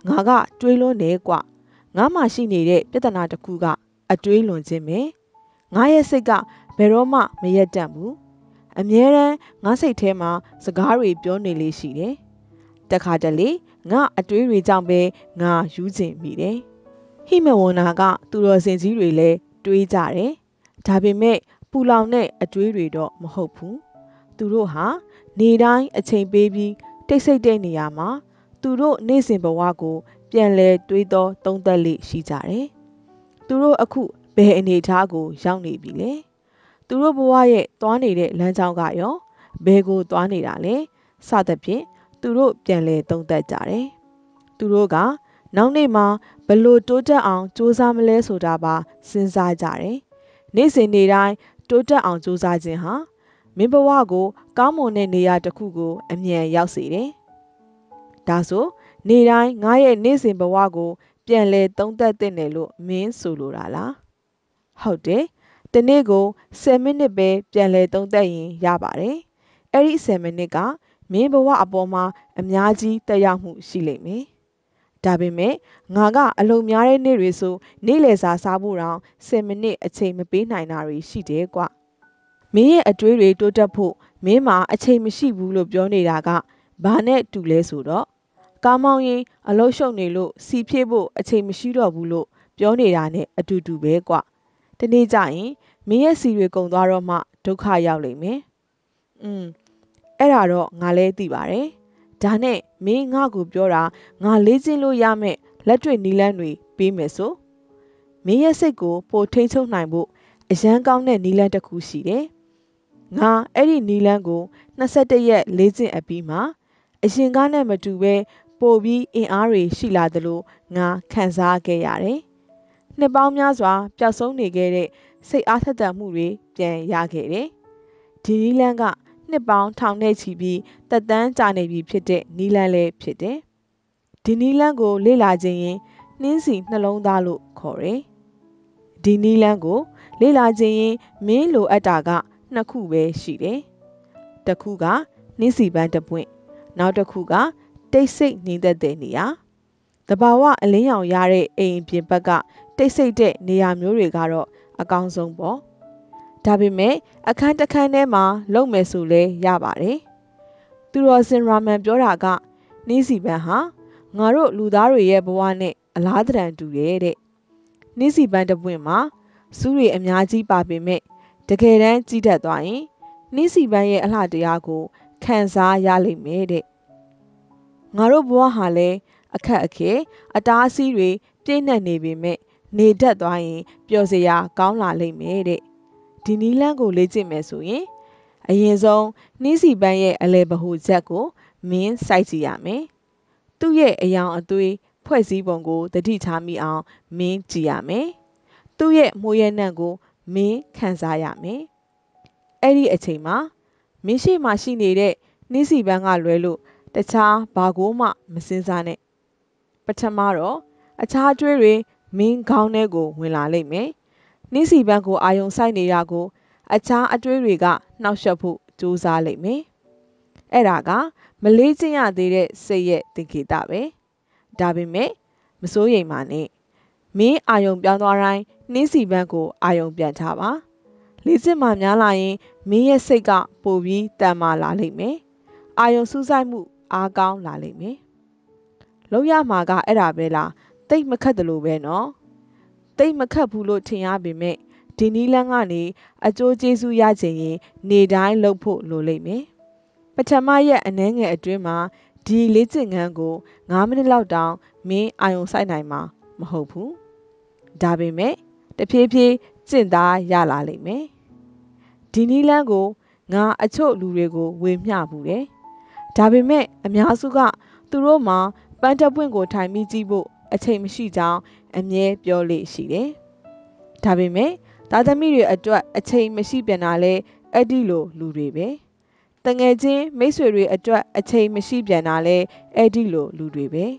ငါကတွေးလွန်းနေကွာငါမှရှိနေတဲ့ပြဿနာတစ်ခုကအတွေးလွန်ခြင်းပဲငါရဲ့စိတ်ကဘယ်တော့မှမရက်တန့်ဘူးအမြဲတမ်းငါစိတ်ထဲမှာစကားတွေပြောနေလေးရှိတယ်တခါတလေငါအတွေးတွေကြောင့်ပဲငါယူးကျင်မိတယ်ဟိမဝန္နာကသူတော်စင်ကြီးတွေလည်းတွေးကြတယ်ဒါပေမဲ့ပူလောင်တဲ့အတွေးတွေတော့မဟုတ်ဘူးသူတို့ဟာနေတိုင်းအချိန်ပေးပြီးတိတ်ဆိတ်တဲ့နေရာမှာသူတို့နေ့စဉ်ဘဝကိုပြန်လဲတွေးသောသုံးသပ်လေးရှိကြတယ်သူတို့အခုဘယ်အနေအထားကိုရောက်နေပြီလဲသူတို့ဘဝရဲ့သွားနေတဲ့လမ်းကြောင်းကရောဘယ်ကိုသွားနေတာလဲစသဖြင့်သူတို့ပြန်လဲသုံးသပ်ကြတယ်သူတို့ကနောက်နေ့မှာဘလို့တိုးတက်အောင်စူးစမ်းမလဲဆိုတာပါစဉ်းစားကြတယ်နေ့စဉ်နေ့တိုင်းတိုးတက်အောင်စူးစမ်းခြင်းဟာမင်းဘဝကိုကောင်းမွန်တဲ့နေရာတစ်ခုကိုအမြန်ရောက်စေတယ်ဒါဆိုနေ့တိုင်းငါရဲ့နေ့စဉ်ဘဝကိုပြန်လဲသုံးသပ်သင့်တယ်လို့မင်းဆိုလိုတာလားဟုတ်တယ်တနေ့ကိုဆယ်မိနစ်ပဲပြန်လဲသုံးသပ်ရင်ရပါတယ်အဲ့ဒီဆယ်မိနစ်ကမင်းဘဝအပေါ်မှာအများကြီးသက်ရောက်မှုရှိလိမ့်မယ်ဒါပေမဲ့ငါကအလုံများတဲ့နေ့တွေဆိုနေ့လယ်စာစားဖို့တောင်ဆယ်မိနစ်အချိန်မပေးနိုင်တာတွေရှိတယ်ကွမင်းရဲ့အတွေးတွေတိုးတက်ဖို့မင်းမှာအချိန်မရှိဘူးလို့ပြောနေတာကဘာနဲ့တူလဲဆိုတော့ကားမောင်းရင်အလုရှုံနေလို့စီဖြည့်ဖို့အချိန်မရှိတော့ဘူးလို့ပြောနေတာနဲ့အတူတူပဲကွတနေ့ကျရင်မင်းရဲ့စီတွေကုန်သွားတော့မှဒုက္ခရောက်လိမ့်မယ်อืมအဲ့ဒါတော့ငါလည်းသိပါတယ်ဒါနဲ့မင်းငါ့ကိုပြောတာငါလေ့ကျင့်လို့ရမယ်လက်တွေ့နီးလန်းတွေပေးမယ်ဆိုမင်းရဲ့စိတ်ကိုပိုထိန်းချုပ်နိုင်ဖို့အရန်ကောင်းတဲ့နီးလန်းတစ်ခုရှိတယ်ငါအဲ့ဒီနီးလန်းကိုနှစ်ဆယ့်တစ်ရက်လေ့ကျင့်အပြီးမှာအရင်ကနဲ့မတူပဲပိုပြီးအင်အားတွေရှိလာသလိုငါခံစားခဲ့ရတယ်နှစ်ပေါင်းများစွာပျောက်ဆုံးနေခဲ့တဲ့စိတ်အားထက်သန်မှုတွေပြန်ရခဲ့တယ်ဒီနီးလန်းကနှစ်ပေါင်းထောင်နဲ့ချီပြီးသက်တမ်းကြာနေပြီဖြစ်တဲ့နီးလန်းလည်းဖြစ်တယ်ဒီနီးလန်းကိုလေ့လာခြင်းရင်နှင်းစီနှလုံးသားလို့ခေါ်တယ်ဒီနီးလန်းကိုလေ့လာခြင်းရင်မင်းလိုအပ်တာကနှစ်ခုပဲရှိတယ်တစ်ခုကနှင်းစီပန်းတစ်ပွင့်နောက်တစ်ခုကတိတ်ဆိတ်နေတတ်တဲ့နေရာတဘာဝအလင်းရောင်ရတဲ့အိမ်ပြင်ဘက်ကတိတ်ဆိတ်တဲ့နေရာမျိုးတွေကတော့အကောင်းဆုံးပေါ့ဒါပေမဲ့အခန်းတစ်ခန်းထဲမှာလုံမယ်ဆိုလဲရပါတယ်သူတော်စင်ရာမန်ပြောတာကနှင်းစီပန်းဟာငါတို့လူသားတွေရဲ့ဘဝနဲ့အလားတန်တူတယ်တဲ့နှင်းစီပန်းတစ်ပွင့်မှာစူးတွေအများကြီးပါပေမဲ့တကယ်တမ်းကြီးတတ်သွားရင်နှင်းစီပန်းရဲ့အလှတရားကိုခံစားရလိမ့်မယ်တဲ့ငါတို့ဘဝဟာလည်းအခက်အခဲအတားအဆီးတွေပြည့်နှက်နေပေမဲ့နေတတ်သွားရင်ပျော်စရာကောင်းလာလိမ့်မယ်တဲ့ဒီနီးလန်းကိုလေ့ကျင့်မယ်ဆိုရင်အရင်ဆုံးနှင်းစီပန်းရဲ့အလဲဗဟိုချက်ကိုမင်းစိုက်ကြည့်ရမယ်သူ့ရဲ့အယောင်အသွေးဖွဲ့စည်းပုံကိုသတိထားမိအောင်မင်းကြည့်ရမယ်သူ့ရဲ့မှုရဲ့နှံ့ကိုမင်းခံစားရမယ်အဲ့ဒီအချိန်မှာမင်းရှိမှရှိနေတဲ့နှင်းစီပန်းကလွဲလို့တခြားဘာကိုမှမစင်စားနဲ့ပထမတော့အခြားအတွေးတွေမင်းခေါင်းထဲကိုဝင်လာလိမ့်မယ်နှင်းစီပန်းကိုအာယုံဆိုင်နေတာကိုအခြားအတွေးတွေကနှောက်ယှက်ဖို့ကြိုးစားလိမ့်မယ်အဲ့ဒါကမလေးကျင့်ရသေးတဲ့စိတ်ရဲ့သင်္ကေတပဲဒါပေမဲ့မစိုးရိမ်ပါနဲ့မင်းအာယုံပြောင်းသွားတိုင်းနှင်းစီပန်းကိုအာယုံပြန်ထားပါလေ့ကျင့်မှများလာရင်မင်းရဲ့စိတ်ကပိုပြီးတန်မာလာလိမ့်မယ်အာယုံစူးစိုက်မှုအားကောင်းလာလိမ့်မယ်လောက်ရမှာကအဲ့ဒါပဲလားတိတ်မခတ်တယ်လို့ပဲနော်တိတ်မခတ်ဘူးလို့ထင်ရပေမဲ့ဒီနီးလန်းကနေအကျိုးကျေးဇူးရခြင်းရင်နေတိုင်းလုပ်ဖို့လိုလိမ့်မယ်ပထမရက်အနည်းငယ်အတွင်းမှာဒီလေ့ကျင့်ခန်းကိုငါးမိနစ်လောက်တောင်မင်းအာယုံစိုက်နိုင်မှာမဟုတ်ဘူးဒါပေမဲ့တဖြည်းဖြည်းကျင့်သားရလာလိမ့်မယ်ဒီနီးလန်းကိုငါအချို့လူတွေကိုဝေမျှဘူးတယ်ဒါပေမဲ့အများစုကသူတို့မှာပန်းတပွင့်ကိုထိုင်ပြီးကြည့်ဖို့အချိန်မရှိကြောင်းအမြဲပြောလေ့ရှိတယ်ဒါပေမဲ့သားသမီးတွေအတွက်အချိန်မရှိပြန်တာလဲအဲ့ဒီလိုလူတွေပဲတငယ်ချင်းမိတ်ဆွေတွေအတွက်အချိန်မရှိပြန်တာလဲအဲ့ဒီလိုလူတွေပဲ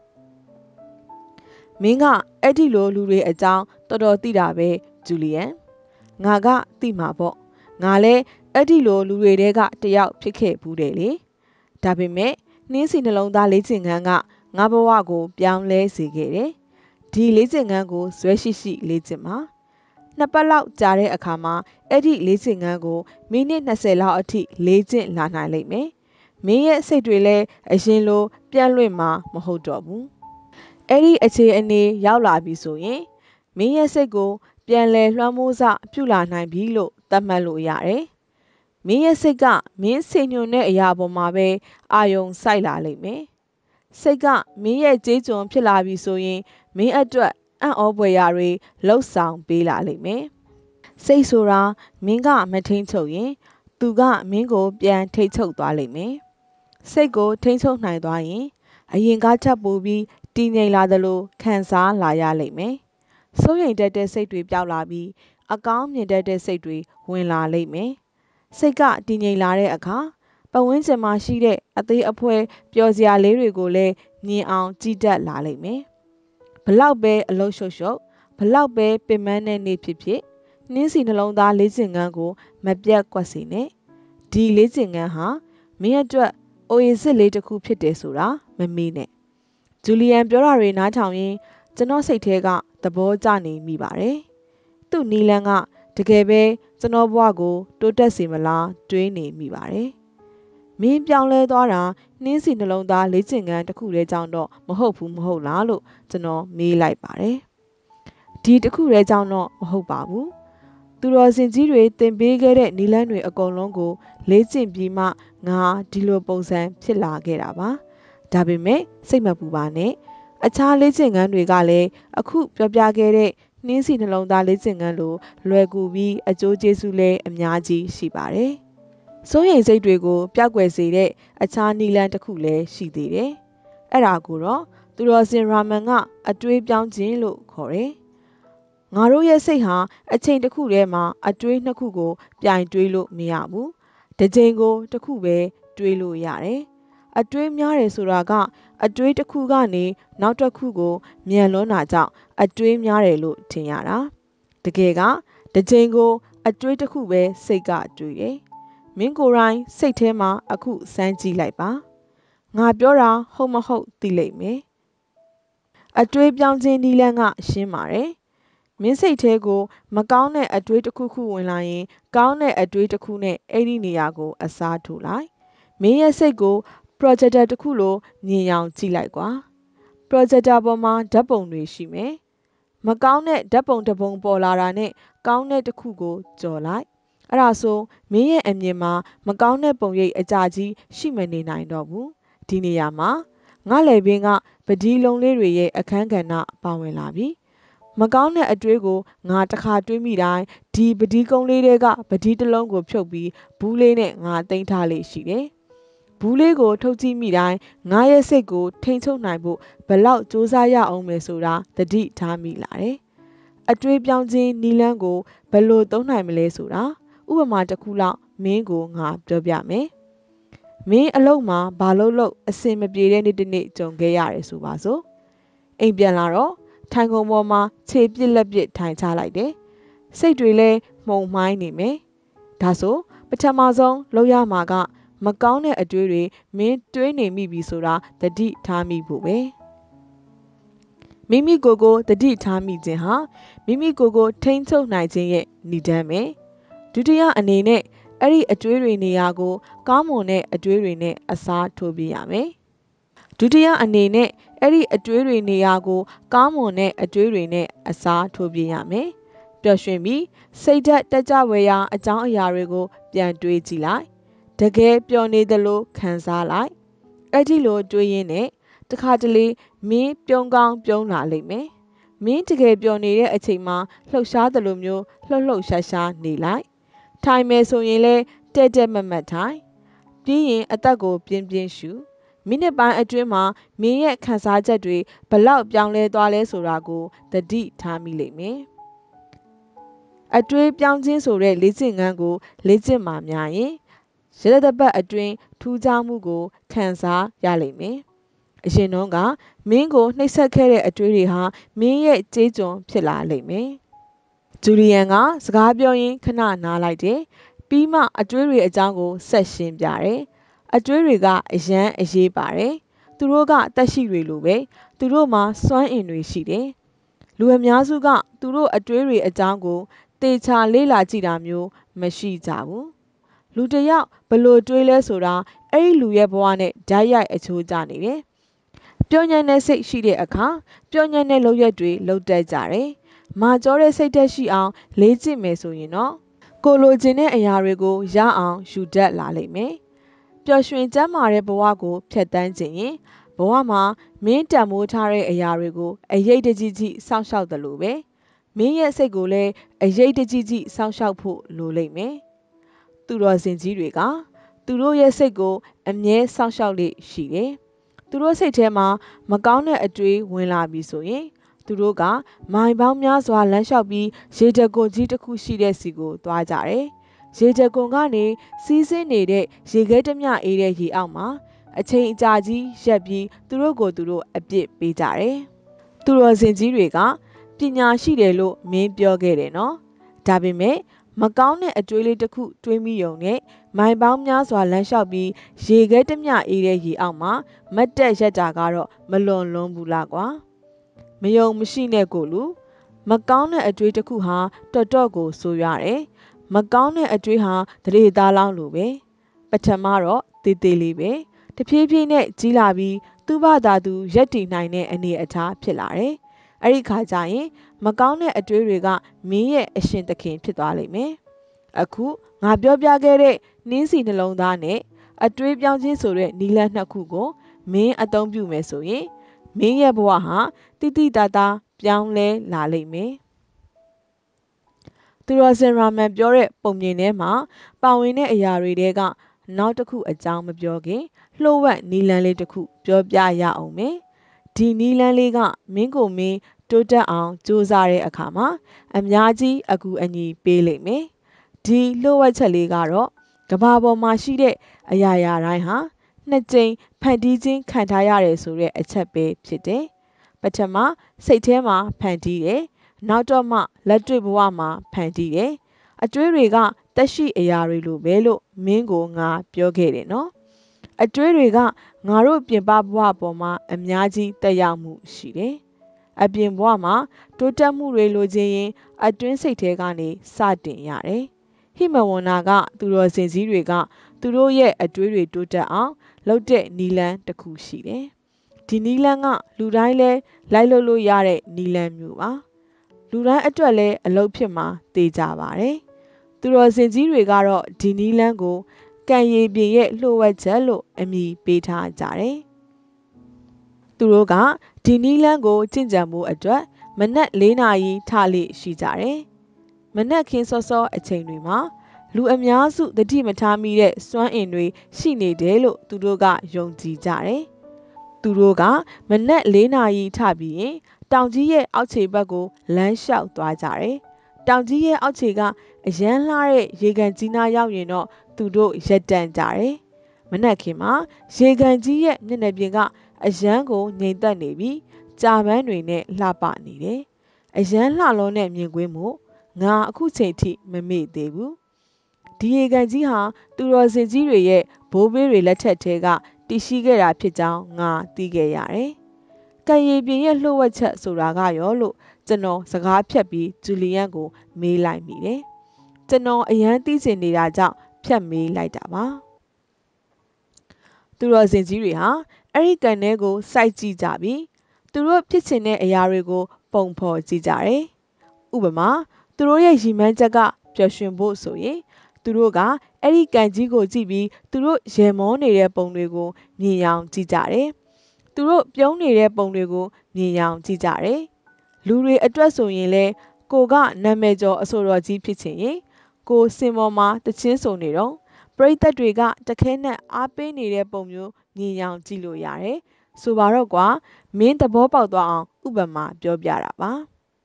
မင်းကအဲ့ဒီလိုလူတွေအကြောင်းတော်တော်သိတာပဲဂျူလီယန်ငါကသိမှာပေါ့ငါလဲအဲ့ဒီလိုလူတွေတဲကတယောက်ဖြစ်ခဲ့ဘူးတယ်လေဒါပေမဲ့နှင်းစီနှလုံးသားလေးကျင်ခန်းကငါဘဝကိုပြောင်းလဲစေခဲ့တယ်ဒီလေ့ကျင့်ခန်းကိုဇွဲရှိရှိလေ့ကျင့်ပါနှစ်ပတ်လောက်ကြာတဲ့အခါမှာအဲ့ဒီလေ့ကျင့်ခန်းကိုမိနစ်၂၀လောက်အထိလေ့ကျင့်လာနိုင်လိမ့်မယ်မင်းရဲ့စိတ်တွေလည်းအရင်လိုပြန့်လွင့်မှာမဟုတ်တော့ဘူးအဲ့ဒီအခြေအနေရောက်လာပြီဆိုရင်မင်းရဲ့စိတ်ကိုပြန်လည်လွှမ်းမိုးစပြုလာနိုင်ပြီလို့သတ်မှတ်လို့ရတယ်မင်းရဲ့စိတ်ကမင်းစိတ်ညွန်တဲ့အရာပေါ်မှာပဲအာယုံစိုက်လာလိမ့်မယ်စိတ်ကမင်းရဲ့ကြေးကျွန်ဖြစ်လာပြီဆိုရင်မင်းအတွက်အံ့ဩဖွယ်ရာတွေလှုပ်ဆောင်ပေးလာလိမ့်မယ်စိတ်ဆိုတာမင်းကမထိန်ချုပ်ရင်သူကမင်းကိုပြန်ထိန်ချုပ်သွားလိမ့်မယ်စိတ်ကိုထိန်ချုပ်နိုင်သွားရင်အရင်ကထပ်ပိုပြီးတည်ငြိမ်လာသလိုခံစားလာရလိမ့်မယ်စိုးရိမ်တတ်တဲ့စိတ်တွေပျောက်လာပြီးအကောင်းမြင်တတ်တဲ့စိတ်တွေဝင်လာလိမ့်မယ်စိတ်ကတည်ငြိမ်လာတဲ့အခါပတ်ဝန်းကျင်မှာရှိတဲ့အသေးအဖွဲပျော်စရာလေးတွေကိုလည်းမြင်အောင်ကြည့်တတ်လာလိမ့်မယ်ဘလောက်ပဲအလုံးရှုပ်ရှုပ်ဘလောက်ပဲပင်ပန်းတဲ့နေ့ဖြစ်ဖြစ်နှင်းစီနှလုံးသားလေ့ကျင့်ခန်းကိုမပြတ်ကွက်စေနဲ့ဒီလေ့ကျင့်ခန်းဟာမင်းအတွက်အိုအေစစ်လေးတစ်ခုဖြစ်တယ်ဆိုတာမမေ့နဲ့ဂျူလီယန်ပြောတာတွေနားထောင်ရင်းကျွန်တော်စိတ်ထဲကသဘောကျနေမိပါတယ်သူ့နီလန်းကတကယ်ပဲကျွန်တော်ဘဝကိုတိုးတက်စေမလားတွေးနေမိပါတယ်မင်းပြောင်းလဲသွားတာနှင်းစီနှလုံးသားလေ့ကျင့်ခန်းတစ်ခုတည်းကြောင့်တော့မဟုတ်ဘူးမဟုတ်လားလို့ကျွန်တော်မေးလိုက်ပါတယ်ဒီတစ်ခုတည်းကြောင့်တော့မဟုတ်ပါဘူးသူတော်စင်ကြီးတွေသင်ပေးခဲ့တဲ့နီလန်းတွေအကုန်လုံးကိုလေ့ကျင့်ပြီးမှငါဒီလိုပုံစံဖြစ်လာခဲ့တာပါဒါပေမဲ့စိတ်မပူပါနဲ့အခြားလေ့ကျင့်ခန်းတွေကလည်းအခုပြောပြခဲ့တဲ့နှင်းစီနှလုံးသားလေ့ကျင့်ခန်းလိုလွယ်ကူပြီးအကျိုးကျေးဇူးလည်းအများကြီးရှိပါတယ်စိုးရိမ်စိတ်တွေကိုပျောက်ကွယ်စေတဲ့အခြားနီလန်းတစ်ခုလည်းရှိသေးတယ်အဲ့ဒါကိုတော့သူတော်စင်ရာမန်ကအတွေးပြောင်းခြင်းလို့ခေါ်တယ်ငါတို့ရဲ့စိတ်ဟာအချိန်တစ်ခုတည်းမှာအတွေးနှစ်ခုကိုပြိုင်တွေးလို့မရဘူးတစ်ချိန်ကိုတစ်ခုပဲတွေးလို့ရတယ်အတွေးများတယ်ဆိုတာကအတွေးတစ်ခုကနေနောက်တစ်ခုကိုမြန်လွန်းတာကြောင့်အတွေးများတယ်လို့ထင်ရတာတကယ်ကတစ်ချိန်ကိုအတွေးတစ်ခုပဲစိတ်ကတွေးတယ်မင်းကိုယ်တိုင်စိတ်ထဲမှာအခုစမ်းကြည့်လိုက်ပါငါပြောတာဟုတ်မဟုတ်သိလိမ့်မယ်အတွေးပြောင်းခြင်းနီလန်းကရှင်းပါတယ်မင်းစိတ်ထဲကိုမကောင်းတဲ့အတွေးတစ်ခုခုဝင်လာရင်ကောင်းတဲ့အတွေးတစ်ခုနဲ့အဲ့ဒီနေရာကိုအစားထိုးလိုက်မင်းရဲ့စိတ်ကို projector တစ်ခုလိုမြင်အောင်ကြည့်လိုက်ကွာ projector ပေါ်မှာဓာတ်ပုံတွေရှိမယ်မကောင်းတဲ့ဓာတ်ပုံတစ်ပုံပေါ်လာတာနဲ့ကောင်းတဲ့တစ်ခုကိုကြော်လိုက်အဲ့ဒါဆိုမင်းရဲ့အမြင်မှာမကောင်းတဲ့ပုံရိပ်အကြကြီးရှိမနေနိုင်တော့ဘူးဒီနေရာမှာငါလေပင်ကပတိလုံးလေးတွေရဲ့အခန်းကဏ္ဍပါဝင်လာပြီမကောင်းတဲ့အတွေးကိုငါတစ်ခါတွေးမိတိုင်းဒီပတိကုန်းလေးတွေကပတိတစ်လုံးကိုဖြုတ်ပြီးဘူးလေးနဲ့ငါသိမ်းထားလေးရှိတယ်ဘူးလေးကိုထုတ်ကြည့်မိတိုင်းငါရဲ့စိတ်ကိုထိန်ချုပ်နိုင်ဖို့ဘလောက်စူးစမ်းရအောင်မယ်ဆိုတာသတိထားမိလာတယ်အတွေးပြောင်းခြင်းနီလန်းကိုဘယ်လိုသုံးနိုင်မလဲဆိုတာဥပမာတစ်ခုလောက်မင်းကိုငါပြောပြမယ်မင်းအလုပ်မှာဘာလို့လို့အစင်မပြေတဲ့နေ့တစ်နေ့ကြုံခဲ့ရတယ်ဆိုပါစို့အိမ်ပြန်လာတော့ထိုင်ကုန်ပေါ်မှာခြေပစ်လက်ပစ်ထိုင်ချလိုက်တယ်စိတ်တွေလည်းမှုန်မှိုင်းနေမယ်ဒါဆိုပထမဆုံးလုပ်ရမှာကမကောင်းတဲ့အတွေးတွေမင်းတွေးနေမိပြီဆိုတာသတိထားမိဖို့ပဲမိမိကိုယ်ကိုသတိထားမိခြင်းဟာမိမိကိုယ်ကိုထိန်းချုပ်နိုင်ခြင်းရဲ့နိဒါန်းပဲဒုတိယအနေနဲ့အဲ့ဒီအတွေးတွေနေရာကိုကောင်းမွန်တဲ့အတွေးတွေနဲ့အစားထိုးပြရမယ်ဒုတိယအနေနဲ့အဲ့ဒီအတွေးတွေနေရာကိုကောင်းမွန်တဲ့အတွေးတွေနဲ့အစားထိုးပြရမယ်ပျော်ရွှင်ပြီးစိတ်ဓာတ်တက်ကြွဖွယ်ရာအကြောင်းအရာတွေကိုပြန်တွေးကြည့်လိုက်တကယ်ပျော်နေသလိုခံစားလိုက်အဲ့ဒီလိုတွေးရင်းနဲ့တခါတလေမင်းပြုံးကောင်းပြုံးလာလိမ့်မယ်မင်းတကယ်ပျော်နေတဲ့အချိန်မှာလှုပ်ရှားသလိုမျိုးလှုပ်လှုပ်ရှားရှားနေလိုက်ထိုင်မယ်ဆိုရင်လည်းတဲ့တဲ့မတ်မတ်ထိုင်ပြီးရင်အသက်ကိုပြင်းပြင်းရှူမိနစ်ပိုင်းအတွင်းမှာမင်းရဲ့ခံစားချက်တွေဘလောက်ပြောင်းလဲသွားလဲဆိုတာကိုသတိထားမိလိမ့်မယ်အတွေးပြောင်းခြင်းဆိုတဲ့လေ့ကျင့်ခန်းကိုလေ့ကျင့်မှများရင်ရတတပတ်အတွင်းထူးခြားမှုကိုခံစားရလိမ့်မယ်အရင်တုန်းကမင်းကိုနှိပ်စက်ခဲ့တဲ့အတွေးတွေဟာမင်းရဲ့ကြေးကျွန်ဖြစ်လာလိမ့်မယ်ဂျူလီယန်ကစကားပြောရင်းခဏနားလိုက်တယ်ပြီးမှအတွေးတွေအကြောင်းကိုဆက်ရှင်းပြတယ်အတွေးတွေကအယမ်းအရေးပါတယ်သူတို့ကတက်ရှိတွေလိုပဲသူတို့မှာစွမ်းအင်တွေရှိတယ်လူအများစုကသူတို့အတွေးတွေအကြောင်းကိုတေချာလေ့လာကြည့်တာမျိုးမရှိကြဘူးလူတစ်ယောက်ဘလို့တွေးလဲဆိုတာအဲ့ဒီလူရဲ့ဘဝနဲ့ဓာတ်ရိုက်အချိုးကျနေတယ်ပျော်ညံတဲ့စိတ်ရှိတဲ့အခါပျော်ညံတဲ့လုပ်ရက်တွေလုပ်တတ်ကြတယ်မာကျောတဲ့စိတ်သက်ရှိအောင်လေ့ကျင့်မယ်ဆိုရင်တော့ကိုလိုချင်တဲ့အရာတွေကိုရအောင်ယူတတ်လာလိမ့်မယ်ပျော်ရွှင်ကျန်းမာတဲ့ဘဝကိုဖြတ်တန်းခြင်းရင်ဘဝမှာမင်းတန်မိုးထားတဲ့အရာတွေကိုအရေးတကြီးကြီးစောင့်ရှောက်တယ်လို့ပဲမင်းရဲ့စိတ်ကိုလည်းအရေးတကြီးကြီးစောင့်ရှောက်ဖို့လိုလိမ့်မယ်သူတော်စင်ကြီးတွေကသူတို့ရဲ့စိတ်ကိုအမြဲစောင့်ရှောက်လေ့ရှိတယ်သူတို့စိတ်ထဲမှာမကောင်းတဲ့အတွေးဝင်လာပြီဆိုရင်သူတို့ကမိုင်ပေါင်းများစွာလမ်းလျှောက်ပြီးရေတကွန်ကြီးတစ်ခုရှိတဲ့စီကိုသွားကြတယ်ရေတကွန်ကနေစီးဆင်းနေတဲ့ရေခဲတမျှအေးတဲ့ရေအောက်မှာအချိန်အကြာကြီးရက်ပြီးသူတို့ကိုသူတို့အပြစ်ပေးကြတယ်သူတော်စင်ကြီးတွေကပညာရှိတယ်လို့မင်းပြောခဲ့တယ်နော်ဒါပေမဲ့မကောင်းတဲ့အတွေးလေးတစ်ခုတွေးမိုံနဲ့မိုင်ပေါင်းများစွာလမ်းလျှောက်ပြီးရေခဲတမျှအေးတဲ့ရေအောက်မှာမတ်တက်ရက်တာကတော့မလွန်လွန်းဘူးလားကွာမယုံမရှိနဲ့ကိုလူမကောင်းတဲ့အတွေးတစ်ခုဟာတော်တော်ကိုဆိုးရတယ်မကောင်းတဲ့အတွေးဟာတရေသားလောင်းလိုပဲပထမတော့တေးသေးလေးပဲတဖြည်းဖြည်းနဲ့ကြီးလာပြီးသူ့ဘာသာသူရက်တည်နိုင်တဲ့အနေအထားဖြစ်လာတယ်အဲ့ဒီခါကျရင်မကောင်းတဲ့အတွေးတွေကမင်းရဲ့အရှင်သခင်ဖြစ်သွားလိမ့်မယ်အခုငါပြောပြခဲ့တဲ့နှင်းစီနှလုံးသားနဲ့အတွေးပြောင်းခြင်းဆိုတဲ့နီလန်းနှစ်ခုကိုမင်းအသုံးပြုမယ်ဆိုရင်မင်းရဲ့ဘဝဟာတိတိတသားပြောင်းလဲလာလိမ့်မယ်သူတော်စင်ရာမန်ပြောတဲ့ပုံမြင်ထဲမှာပါဝင်တဲ့အရာတွေတဲကနောက်တစ်ခုအကြောင်းမပြောခင်လှုပ်ဝက်နီလန်းလေးတစ်ခုပြောပြရအောင်မယ်ဒီနီလန်းလေးကမင်းကိုမင်းတိုးတက်အောင်ကြိုးစားတဲ့အခါမှာအများကြီးအကူအညီပေးလိမ့်မယ်ဒီလှုပ်ဝက်ချက်လေးကတော့ကဘာပေါ်မှာရှိတဲ့အရာရာတိုင်းဟာနှစ်ကြိမ်ဖန်တီးခြင်းခံထားရတယ်ဆိုတဲ့အချက်ပဲဖြစ်တယ်ပထမစိတ်ထဲမှာဖန်တီးတယ်နောက်တော့မှလက်တွေ့ဘဝမှာဖန်တီးတယ်အတွေးတွေကတက်ရှိအရာတွေလိုပဲလို့မင်းကိုငါပြောခဲ့တယ်နော်အတွေးတွေကငါတို့ပြင်ပဘဝပေါ်မှာအများကြီးတက်ရောက်မှုရှိတယ်အပြင်ဘဝမှာတိုးတက်မှုတွေလိုချင်ရင်အတွင်းစိတ်ထဲကနေစတင်ရတယ်ဟိမဝန္နာကသူတော်စင်ကြီးတွေကသူတို့ရဲ့အတွေးတွေတိုးတက်အောင်လုပ်တဲ့နီလန်းတစ်ခုရှိတယ်ဒီနီလန်းကလူတိုင်းလဲလိုက်လို့လို့ရတဲ့နီလန်းမျိုးပါလူတိုင်းအတွက်လည်းအလုပ်ဖြစ်မှာသိကြပါတယ်သူတော်စင်ကြီးတွေကတော့ဒီနီလန်းကိုကံရည်ပြင်ရဲ့လှုပ်ဝက်ချက်လို့အမည်ပေးထားကြတယ်သူတို့ကဒီနီလန်းကိုကျင့်ကြံမှုအတွက်မနက်၄နာရီထလေရှိကြတယ်မနက်ခင်းစောစောအချိန်တွေမှာလူအများစုတတိမထားမိတဲ့စွမ်းအင်တွေရှိနေတယ်လို့သူတို့ကယုံကြည်ကြတယ်သူတို့ကမနက်၄နာရီထပြီးရင်တောင်ကြီးရဲ့အောက်ခြေဘက်ကိုလမ်းလျှောက်သွားကြတယ်တောင်ကြီးရဲ့အောက်ခြေကအရန်လှတဲ့ရေကန်ကြီးနားရောက်ရင်တော့သူတို့ရက်တန့်ကြတယ်မနက်ခင်းမှာရေကန်ကြီးရဲ့မျက်နှာပြင်ကအရန်ကိုငြိမ်သက်နေပြီးကြာပန်းတွေနဲ့လှပနေတယ်အရန်လှလုံးနဲ့မြင်ကွင်းမှုငါအခုချိန်ထိမမေ့သေးဘူးဒီရေကန်ကြီးဟာသူတော်စင်ကြီးတွေရဲ့ဘိုးဘေးတွေလက်ထက်ထဲကတည်ရှိခဲ့တာဖြစ်ကြောင်းငါသိခဲ့ရတယ်ကံရည်ပြင်ရဲ့လှုပ်ဝက်ချက်ဆိုတာကရောလို့ကျွန်တော်စကားဖြတ်ပြီးဂျူလီယန်ကိုမေးလိုက်မိတယ်ကျွန်တော်အရန်သိချင်နေတာကြောင့်ဖြတ်မေးလိုက်တာပါသူတော်စင်ကြီးတွေဟာအဲ့ဒီကန်ထဲကိုစိုက်ကြည့်ကြပြီးသူတို့ဖြစ်ချင်တဲ့အရာတွေကိုပုံဖော်ကြည့်ကြတယ်ဥပမာသူတို့ရဲ့ရည်မှန်းချက်ကပျော်ရွှင်ဖို့ဆိုရင်သူတို့ကအဲ့ဒီကန်ကြီးကိုကြည့်ပြီးသူတို့ရေမောနေတဲ့ပုံတွေကိုမြင်အောင်ကြည့်ကြတယ်သူတို့ပြုံးနေတဲ့ပုံတွေကိုမြင်အောင်ကြည့်ကြတယ်လူတွေအတွက်ဆိုရင်လေကိုကနာမည်ကျော်အဆိုတော်ကြီးဖြစ်ချင်ရင်ကိုစင်ပေါ်မှာတချင်းဆိုနေတော့ပရိသတ်တွေကတခဲနဲ့အားပေးနေတဲ့ပုံမျိုးမြင်အောင်ကြည့်လို့ရတယ်ဆိုပါတော့ကွာမင်းသဘောပေါက်သွားအောင်ဥပမာပြောပြတာပါ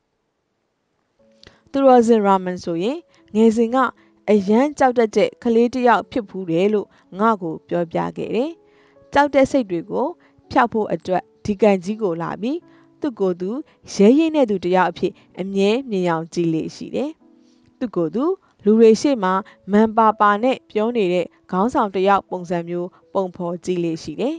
သူတော်စင်ရာမန်ဆိုရင်ငယ်စဉ်ကအရန်ကြောက်တတ်တဲ့ကလေးတစ်ယောက်ဖြစ်ဖူးတယ်လို့ငါ့ကိုပြောပြခဲ့တယ်ကြောက်တဲ့စိတ်တွေကိုဖျောက်ဖို့အတွက်ဒီကန်ကြီးကိုလာပြီးသူ့ကိုယ်သူရဲရဲနဲ့သူတယောက်အဖြစ်အမြဲမြင်အောင်ကြည့်လေရှိတယ်သူ့ကိုယ်သူလူတွေရှေ့မှာမန်ပါပါနဲ့ပြောနေတဲ့ခေါင်းဆောင်တယောက်ပုံစံမျိုးပုံဖော်ကြည့်လေရှိတယ်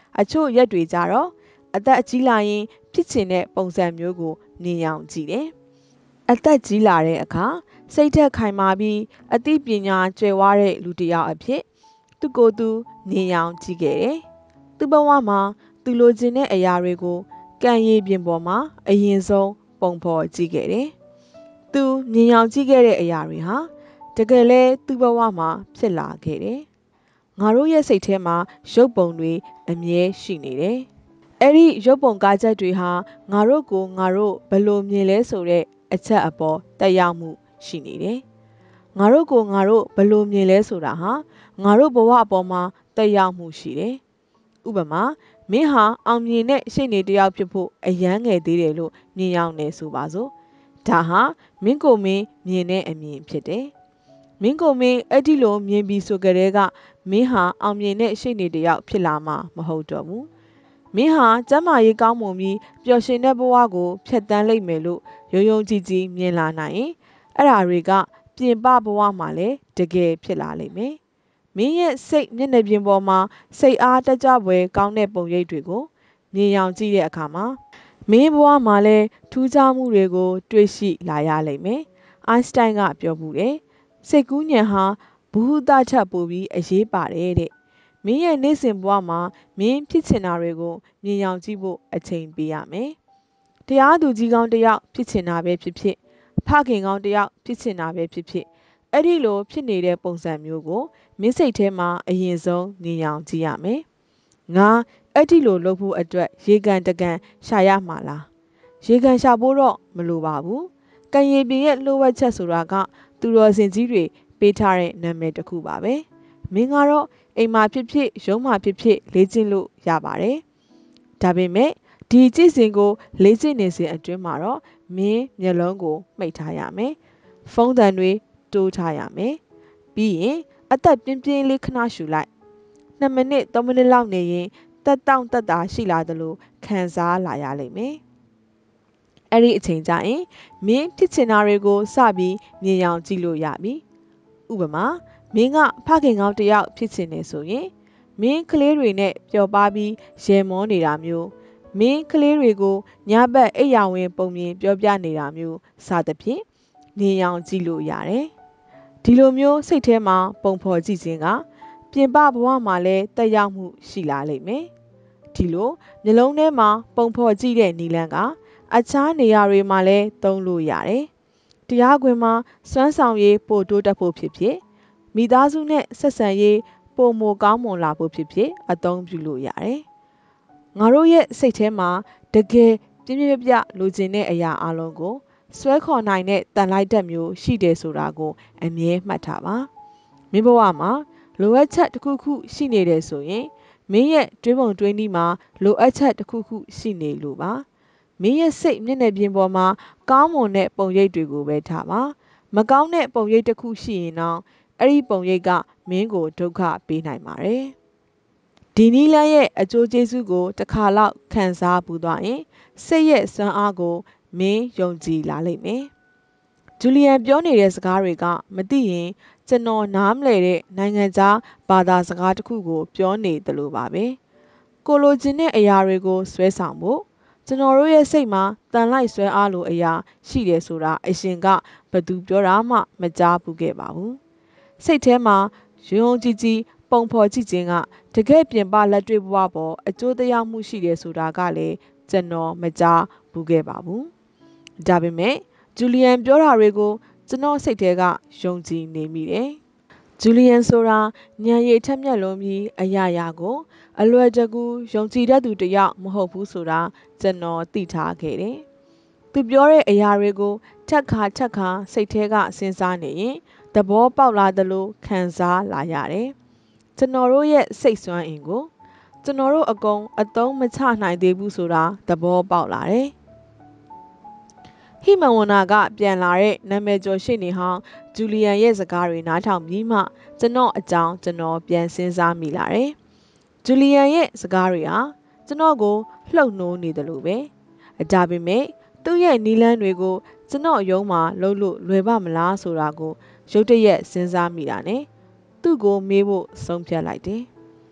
အချို့ရက်တွေကြတော့အသက်အကြီးလာရင်ဖြစ်ချင်တဲ့ပုံစံမျိုးကိုမြင်ရောင်ကြည့်တယ်။အသက်ကြီးလာတဲ့အခါစိတ်သက်ခိုင်မာပြီးအသိပညာကျွယ်ဝတဲ့လူတစ်ယောက်အဖြစ်သူကိုယ်သူမြင်ရောင်ကြည့်ခဲ့တယ်။သူ့ဘဝမှာသူလိုချင်တဲ့အရာတွေကိုကံရည်ပြင်ပေါ်မှာအရင်ဆုံးပုံဖော်ကြည့်ခဲ့တယ်။သူမြင်ရောင်ကြည့်ခဲ့တဲ့အရာတွေဟာတကယ်လဲသူ့ဘဝမှာဖြစ်လာခဲ့တယ်။ငါတို့ရဲ့စိတ်ထဲမှာရုပ်ပုံတွေအမြဲရှိနေတယ်။အဲ့ဒီရုပ်ပုံကားချက်တွေဟာငါတို့ကိုငါတို့ဘယ်လိုမြင်လဲဆိုတဲ့အချက်အပေါ်တက်ရောက်မှုရှိနေတယ်။ငါတို့ကိုငါတို့ဘယ်လိုမြင်လဲဆိုတာဟာငါတို့ဘဝအပေါ်မှာတက်ရောက်မှုရှိတယ်။ဥပမာမင်းဟာအောင်မြင်တဲ့ရှေ့နေတစ်ယောက်ဖြစ်ဖို့အယမ်းငယ်သေးတယ်လို့မြင်ရောက်နေဆိုပါစို့။ဒါဟာမင်းကိုမင်းမြင်တဲ့အမြင်ဖြစ်တယ်။မင်းကိုမင်းအဲ့ဒီလိုမြင်ပြီးဆိုကြတဲ့ကမင်းဟာအောင်မြင်တဲ့ရှေ့နေတစ်ယောက်ဖြစ်လာမှာမဟုတ်တော့ဘူး။မင်းဟာကျမ်းမာရေးကောင်းမွန်ပြီးပျော်ရွှင်တဲ့ဘဝကိုဖြတ်သန်းလိမ့်မယ်လို့ယုံယုံကြည်ကြည်မြင်လာနိုင်ရင်အဲ့ဓာတွေကပြင်ပဘဝမှာလည်းတကယ်ဖြစ်လာလိမ့်မယ်။မင်းရဲ့စိတ်မျက်နှာပြင်ပေါ်မှာစိတ်အားတက်ကြွဖွယ်ကောင်းတဲ့ပုံရိပ်တွေကိုမြင်ရောင်ကြည့်တဲ့အခါမှာမင်းဘဝမှာလည်းထူးခြားမှုတွေကိုတွေ့ရှိလာရလိမ့်မယ်။အိုင်းစတိုင်းကပြောမှုတယ်။စိတ်ကူးဉဏ်ဟာဘ ഹു တထပ်ပိုပြီးအရေးပါတယ်တဲ့။မင်းရဲ့နေ့စဉ်ဘဝမှာမင်းဖြစ်ချင်တာတွေကိုမြင်ရောင်ကြည့်ဖို့အချိန်ပေးရမယ်။တရားသူကြီးကောင်းတစ်ယောက်ဖြစ်ချင်တာပဲဖြစ်ဖြစ်ဖခင်ကောင်းတစ်ယောက်ဖြစ်ချင်တာပဲဖြစ်ဖြစ်အဲ့ဒီလိုဖြစ်နေတဲ့ပုံစံမျိုးကိုမင်းစိတ်ထဲမှာအရင်ဆုံးမြင်ရောင်ကြည့်ရမယ်။ငါအဲ့ဒီလိုလုပ်ဖို့အတွက်ရေကန်တကန်ရှာရမှာလား။ရေကန်ရှာဖို့တော့မလိုပါဘူး။ကံရည်ပြင်ရဲ့လှုပ်ဝက်ချက်ဆိုတာကသူတော်စင်ကြီးတွေပေးထားတဲ့နာမည်တစ်ခုပါပဲ။မင်းကတော့အိမ်မှာဖြစ်ဖြစ်ရုံးမှာဖြစ်ဖြစ်လေ့ကျင့်လို့ရပါတယ်။ဒါပေမဲ့ဒီကြည့်စဉ်ကိုလေ့ကျင့်နေစဉ်အတွင်းမှာတော့မင်းမျက်လုံးကိုမှိတ်ထားရမယ်။ဖုန်းသံတွေတိုးထားရမယ်။ပြီးရင်အသက်ပြင်းပြင်းလေးခဏရှူလိုက်။နှစ်မိနစ်သုံးမိနစ်လောက်နေရင်တက်တောင့်တက်တာရှိလာသလိုခံစားလာရလိမ့်မယ်။အဲ့ဒီအချိန်ကျရင်မင်းဖြစ်ချင်တာတွေကိုစပြီးမြင်ရောင်ကြည့်လို့ရပြီ။ဥပမာမင်းကဖခင်ကောင်းတစ်ယောက်ဖြစ်ချင်နေဆိုရင်မင်းကလေးတွေနဲ့ပျော်ပါပြီးရေမောနေတာမျိုးမင်းကလေးတွေကိုညဘက်အိပ်ယာဝင်ပုံမြင်ပြောပြနေတာမျိုးစသဖြင့်မြင်ရောင်ကြည့်လို့ရတယ်။ဒီလိုမျိုးစိတ်ထဲမှာပုံဖော်ကြည့်ခြင်းကပြင်ပဘဝမှာလည်းတက်ရောက်မှုရှိလာလိမ့်မယ်။ဒီလိုမျိုးလုံးထဲမှာပုံဖော်ကြည့်တဲ့နည်းလမ်းကအခြားနေရာတွေမှာလည်းသုံးလို့ရတယ်။တရားခွင်မှာစွမ်းဆောင်ရေးပို့တိုးတက်ဖို့ဖြစ်ဖြစ်မိသားစုနဲ့ဆက်ဆံရေးပိုမိုကောင်းမွန်လာဖို့ဖြစ်ဖြစ်အသုံးပြုလို့ရတယ်။ငါတို့ရဲ့စိတ်ထဲမှာတကယ်ပြင်းပြပြလိုချင်တဲ့အရာအလုံးကိုဆွဲခေါ်နိုင်တဲ့တန်လိုက်တက်မျိုးရှိတယ်ဆိုတာကိုအမြဲမှတ်ထားပါ။မင်းဘဝမှာလိုအပ်ချက်တစ်ခုခုရှိနေတယ်ဆိုရင်မင်းရဲ့တွေးပုံတွေးနည်းမှာလိုအပ်ချက်တစ်ခုခုရှိနေလို့ပါ။မင်းရဲ့စိတ်မျက်နှာပြင်ပေါ်မှာကောင်းမွန်တဲ့ပုံရိပ်တွေကိုပဲထားပါ။မကောင်းတဲ့ပုံရိပ်တစ်ခုရှိရင်တော့အဲ့ဒီပုံရိပ်ကမင်းကိုဒုက္ခပေးနိုင်ပါတယ်။ဒီနည်းလမ်းရဲ့အကျိုးကျေးဇူးကိုတစ်ခါလောက်ခံစားပူသွားရင်စိတ်ရဲ့စွမ်းအားကိုမင်းယုံကြည်လာလိမ့်မယ်။ဂျူလီယန်ပြောနေတဲ့စကားတွေကမသိရင်ကျွန်တော်နားမလည်တဲ့နိုင်ငံခြားဘာသာစကားတစ်ခုကိုပြောနေတယ်လို့ပါပဲ။ကိုလိုချင်တဲ့အရာတွေကိုဆွဲဆောင်ဖို့ကျွန်တော်တို့ရဲ့စိတ်မှာတန်လိုက်ဆွဲအားလိုအရာရှိတယ်ဆိုတာအရှင်ကဘသူပြောတာမှမကြားဘူးခဲ့ပါဘူး။စိတ်ထဲမှာယုံကြည်ကြည်ပုံဖော်ကြည့်ခြင်းကတကယ်ပြင်ပလက်တွေ့ဘဝပေါ်အကျိုးတရားမှုရှိတယ်ဆိုတာကလည်းကျွန်တော်မကြားဘူးခဲ့ပါဘူး။ဒါပေမဲ့ဂျူလီယန်ပြောတာတွေကိုကျွန်တော်စိတ်ထဲကယုံကြည်နေမိတယ်။ဂျူလီယန်ဆိုတာဉာဏ်ရည်ထက်မြက်လွန်ပြီးအရာရာကိုအလွယ်တကူယုံကြည်တတ်သူတစ်ယောက်မဟုတ်ဘူးဆိုတာကျွန်တော်သိထားခဲ့တယ်။သူပြောတဲ့အရာတွေကိုထက်ခါထက်ခါစိတ်ထဲကစဉ်းစားနေရင်သဘောပေါက်လာသလိုခံစားလာရတယ်။ကျွန်တော်တို့ရဲ့စိတ်စွမ်းအင်ကိုကျွန်တော်တို့အကုန်အသုံးမချနိုင်သေးဘူးဆိုတာသဘောပေါက်လာတယ်။ဟိမဝန္နာကပြန်လာတဲ့နာမည်ကျော်ရှိနေဟောင်းဂျူလီယန်ရဲ့စကားတွေနားထောင်ပြီးမှကျွန်တော်အကြောင်းကျွန်တော်ပြန်စဉ်းစားမိလာတယ်။ဂျူလီယန်ရဲ့စကားတွေဟာကျွန်တော်ကိုလှုပ်နှိုးနေတယ်လို့ပဲ။ဒါပေမဲ့သူ့ရဲ့နီလန်းတွေကိုကျွန်တော်ရုံးမှာလှုပ်လို့လွယ်ပါမလားဆိုတာကိုရုတ်တရက်စဉ်းစားမိတာနဲ့သူ့ကိုမေးဖို့ဆုံးဖြတ်လိုက်တယ်။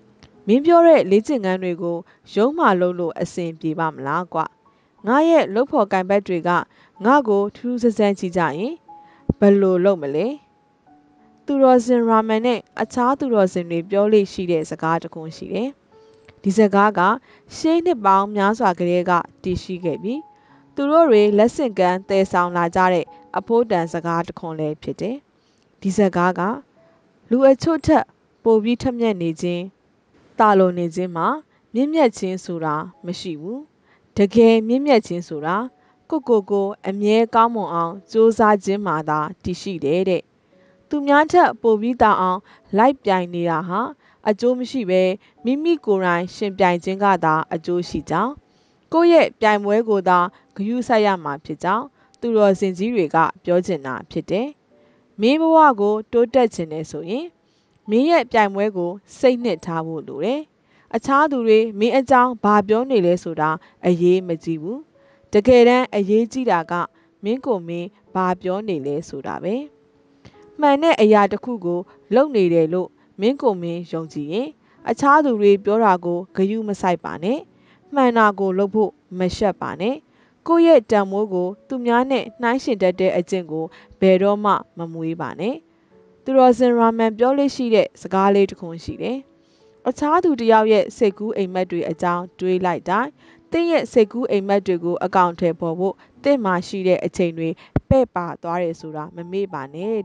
မင်းပြောတဲ့လေ့ကျင့်ခန်းတွေကိုရုံးမှလုပ်လို့အဆင်ပြေပါမလားကွငါရဲ့လုပ်ဖို့ကင်ဘက်တွေကငါ့ကိုထူးထူးဆန်းဆန်းကြည့်ကြရင်ဘယ်လိုလုပ်မလဲသူတော်စင်ရာမန်နဲ့အခြားသူတော်စင်တွေပြောလို့ရှိတဲ့စကားတစ်ခုရှိတယ်ဒီစကားကရှေးနှစ်ပေါင်းများစွာကတည်းကတည်ရှိခဲ့ပြီးသူတို့တွေလက်ဆင့်ကမ်းတည်ဆောင်လာကြတဲ့အဖို့တန်စကားတစ်ခုလည်းဖြစ်တယ်ဒီစကားကလူအချို့ထက်ပိုပြီးထက်မြက်နေခြင်းတာလွန်နေခြင်းမှာမြင့်မြတ်ခြင်းဆိုတာမရှိဘူးတကယ်မြင့်မြတ်ခြင်းဆိုတာကိုကိုကိုအမြဲကောင်းမွန်အောင်ကြိုးစားခြင်းမှာသာတည်ရှိတယ်တဲ့သူများထက်ပိုပြီးတောင်အောင်လိုက်ပြိုင်နေတာဟာအကျိုးမရှိဘဲမိမိကိုယ်တိုင်ရှင်ပြိုင်ခြင်းကသာအကျိုးရှိကြောင်းကိုယ့်ရဲ့ပြိုင်ပွဲကိုသာဂရုစိုက်ရမှာဖြစ်ကြောင်းသူတော်စင်ကြီးတွေကပြောချင်တာဖြစ်တယ်မင်းဘဝကိုတိုးတက်ခြင်းနဲ့ဆိုရင်မင်းရဲ့ပြိုင်ပွဲကိုစိတ်နှစ်ထားဖို့လိုတယ်အခြားသူတွေမင်းအကြောင်းဘာပြောနေလဲဆိုတာအရေးမကြီးဘူးတကယ်တမ်းအရေးကြီးတာကမင်းကိုမင်းဘာပြောနေလဲဆိုတာပဲမှန်တဲ့အရာတစ်ခုကိုလုပ်နေတယ်လို့မင်းကိုမင်းယုံကြည်ရင်အခြားသူတွေပြောတာကိုဂရုမစိုက်ပါနဲ့မှန်တာကိုလုပ်ဖို့မရှက်ပါနဲ့ကိုယ့်ရဲ့တန်မိုးကိုသူများနဲ့နှိုင်းယှဉ်တတ်တဲ့အကျင့်ကိုဘယ်တော့မှမမွေးပါနဲ့သူတော်စင်ရာမန်ပြောလို့ရှိတဲ့စကားလေးတစ်ခုရှိတယ်အခြားသူတစ်ယောက်ရဲ့စိတ်ကူးအိမ်မက်တွေအကြောင်းတွေးလိုက်တိုင်းတင့်ရဲ့စိတ်ကူးအိမ်မက်တွေကိုအကောင့်ထဲပေါ်ဖို့တင့်မှာရှိတဲ့အချိန်တွေပဲ့ပါသွားတယ်ဆိုတာမမေ့ပါနဲ့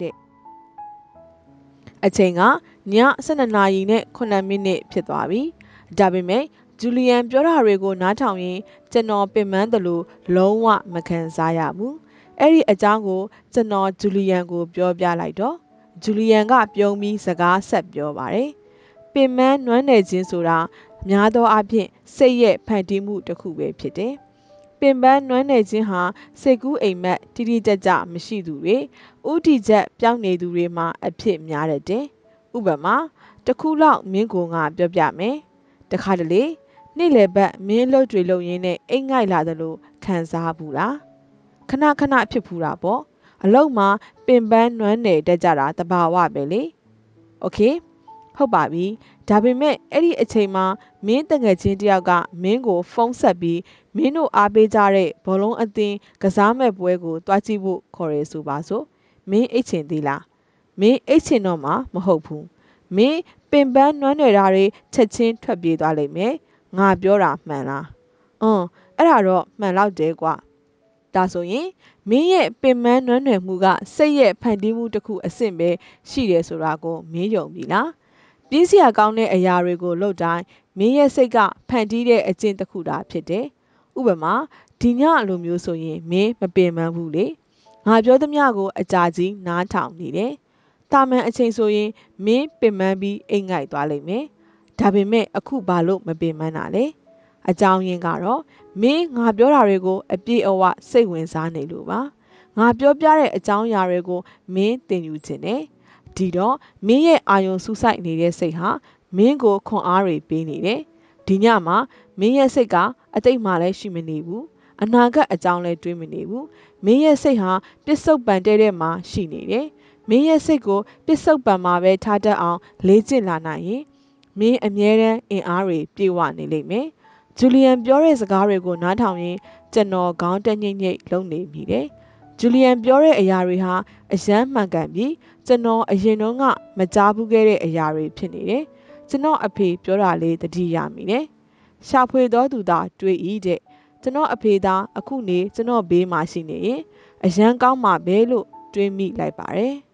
တဲ့အချိန်ကည၁၂နာရီနဲ့ခုနှစ်မိနစ်ဖြစ်သွားပြီဒါပေမဲ့ဂျူလီယန်ပြောတာတွေကိုနားထောင်ရင်ကျွန်တော်ပင်ပန်းတယ်လို့လုံးဝမခံစားရဘူးအဲ့ဒီအကြောင်းကိုကျွန်တော်ဂျူလီယန်ကိုပြောပြလိုက်တော့ဂျူလီယန်ကပြုံးပြီးစကားဆက်ပြောပါတယ်ပင်ပန်းနွမ်းနယ်ခြင်းဆိုတာများသောအားဖြင့်စိတ်ရဲ့ဖန်တီးမှုတစ်ခုပဲဖြစ်တယ်ပင်ပန်းနွမ်းနယ်ခြင်းဟာစိတ်ကူးအိမ်မက်တိတိကျကျမရှိသူတွေဥတီချက်ပြောင်းနေသူတွေမှာအဖြစ်များတတ်တယ်ဥပမာတစ်ခုလောက်မင်းကိုငါပြောပြမယ်တခါတလေနေ့လယ်ဘက်မင်းလှုပ်တွေလှုပ်ရင်းနဲ့အိမ်ငိုက်လာတယ်လို့ခံစားဘူးလားခဏခဏဖြစ်ဖူးတာပေါ့အလုံးမှာပင်ပန်းနွမ်းနယ်တတ်ကြတာတဘာဝပဲလေโอเคဟုတ်ပါပြီဒါပေမဲ့အဲ့ဒီအချိန်မှာမင်းတငယ်ချင်းတယောက်ကမင်းကိုဖုန်းဆက်ပြီးမင်းတို့အားပေးကြတဲ့ဘောလုံးအသင်းကစားမဲ့ပွဲကိုတွားကြည့်ဖို့ခေါ်ရဲဆိုပါစို့မင်းအိတ်ချင်သေးလားမင်းအိတ်ချင်တော့မှမဟုတ်ဘူးမင်းပင်ပန်းနွမ်းနယ်တာတွေချက်ချင်းထွက်ပြေးသွားလိမ့်မယ်ငါပြောတာမှန်လားအင်းအဲ့ဒါတော့မှန်လောက်တယ်ကွာဒါဆိုရင်မင်းရဲ့ပင်ပန်းနွမ်းနယ်မှုကစိတ်ရဲ့ဖန်တီးမှုတစ်ခုအဆင့်ပဲရှိတယ်ဆိုတာကိုမင်းယုံပြီလားပြင်းစရာကောင်းတဲ့အရာတွေကိုလုပ်တိုင်းမင်းရဲ့စိတ်ကဖန်တီးတဲ့အကျင့်တစ်ခုသာဖြစ်တယ်ဥပမာဒီညလိုမျိုးဆိုရင်မင်းမပင်ပန်းဘူးလေငါပြောသမျှကိုအကြာကြီးနားထောင်နေတယ်တာမန်အချိန်ဆိုရင်မင်းပင်ပန်းပြီးအိမ်ငိုက်သွားလိမ့်မယ်ဒါပေမဲ့အခုဘာလို့မပင်ပန်းတာလဲအကြောင်းရင်းကတော့မင်းငါပြောတာတွေကိုအပြည့်အဝစိတ်ဝင်စားနေလို့ပါငါပြောပြတဲ့အကြောင်းအရာတွေကိုမင်းသင်ယူခြင်းနဲ့ဒီတော့မင်းရဲ့အာယုံစူးစိုက်နေတဲ့စိတ်ဟာမင်းကိုခွန်အားတွေပေးနေတယ်ဒီညမှာမင်းရဲ့စိတ်ကအတိတ်မှလည်းရှိမနေဘူးအနာဂတ်အကြောင်းလည်းတွေးမနေဘူးမင်းရဲ့စိတ်ဟာပစ္စုပန်တဲ့တဲ့မှာရှိနေတယ်မင်းရဲ့စိတ်ကိုပစ္စုပန်မှာပဲထားတတ်အောင်လေ့ကျင့်လာနိုင်ရင်မင်းအမြဲတမ်းအင်အားတွေပြေဝနေလိမ့်မယ်ဂျူလီယန်ပြောတဲ့စကားတွေကိုနားထောင်ရင်ကျွန်တော်ခေါင်းတက်ညိတ်ညိတ်လုံနေမိတယ်ဂျူလီယန်ပြောတဲ့အရာတွေဟာအယမ်းမှန်ကန်ပြီးကျွန်တော်အရင်တုန်းကမကြားဘူးခဲ့တဲ့အရာတွေဖြစ်နေတယ်ကျွန်တော်အဖေပြောတာလေးသတိရမိတယ်ရှာဖွေတော်သူသာတွေ့ဤတဲ့ကျွန်တော်အဖေသာအခုနေကျွန်တော်ဘေးမှာရှိနေရင်အယမ်းကောင်းမှာပဲလို့တွေးမိလိုက်ပါတယ်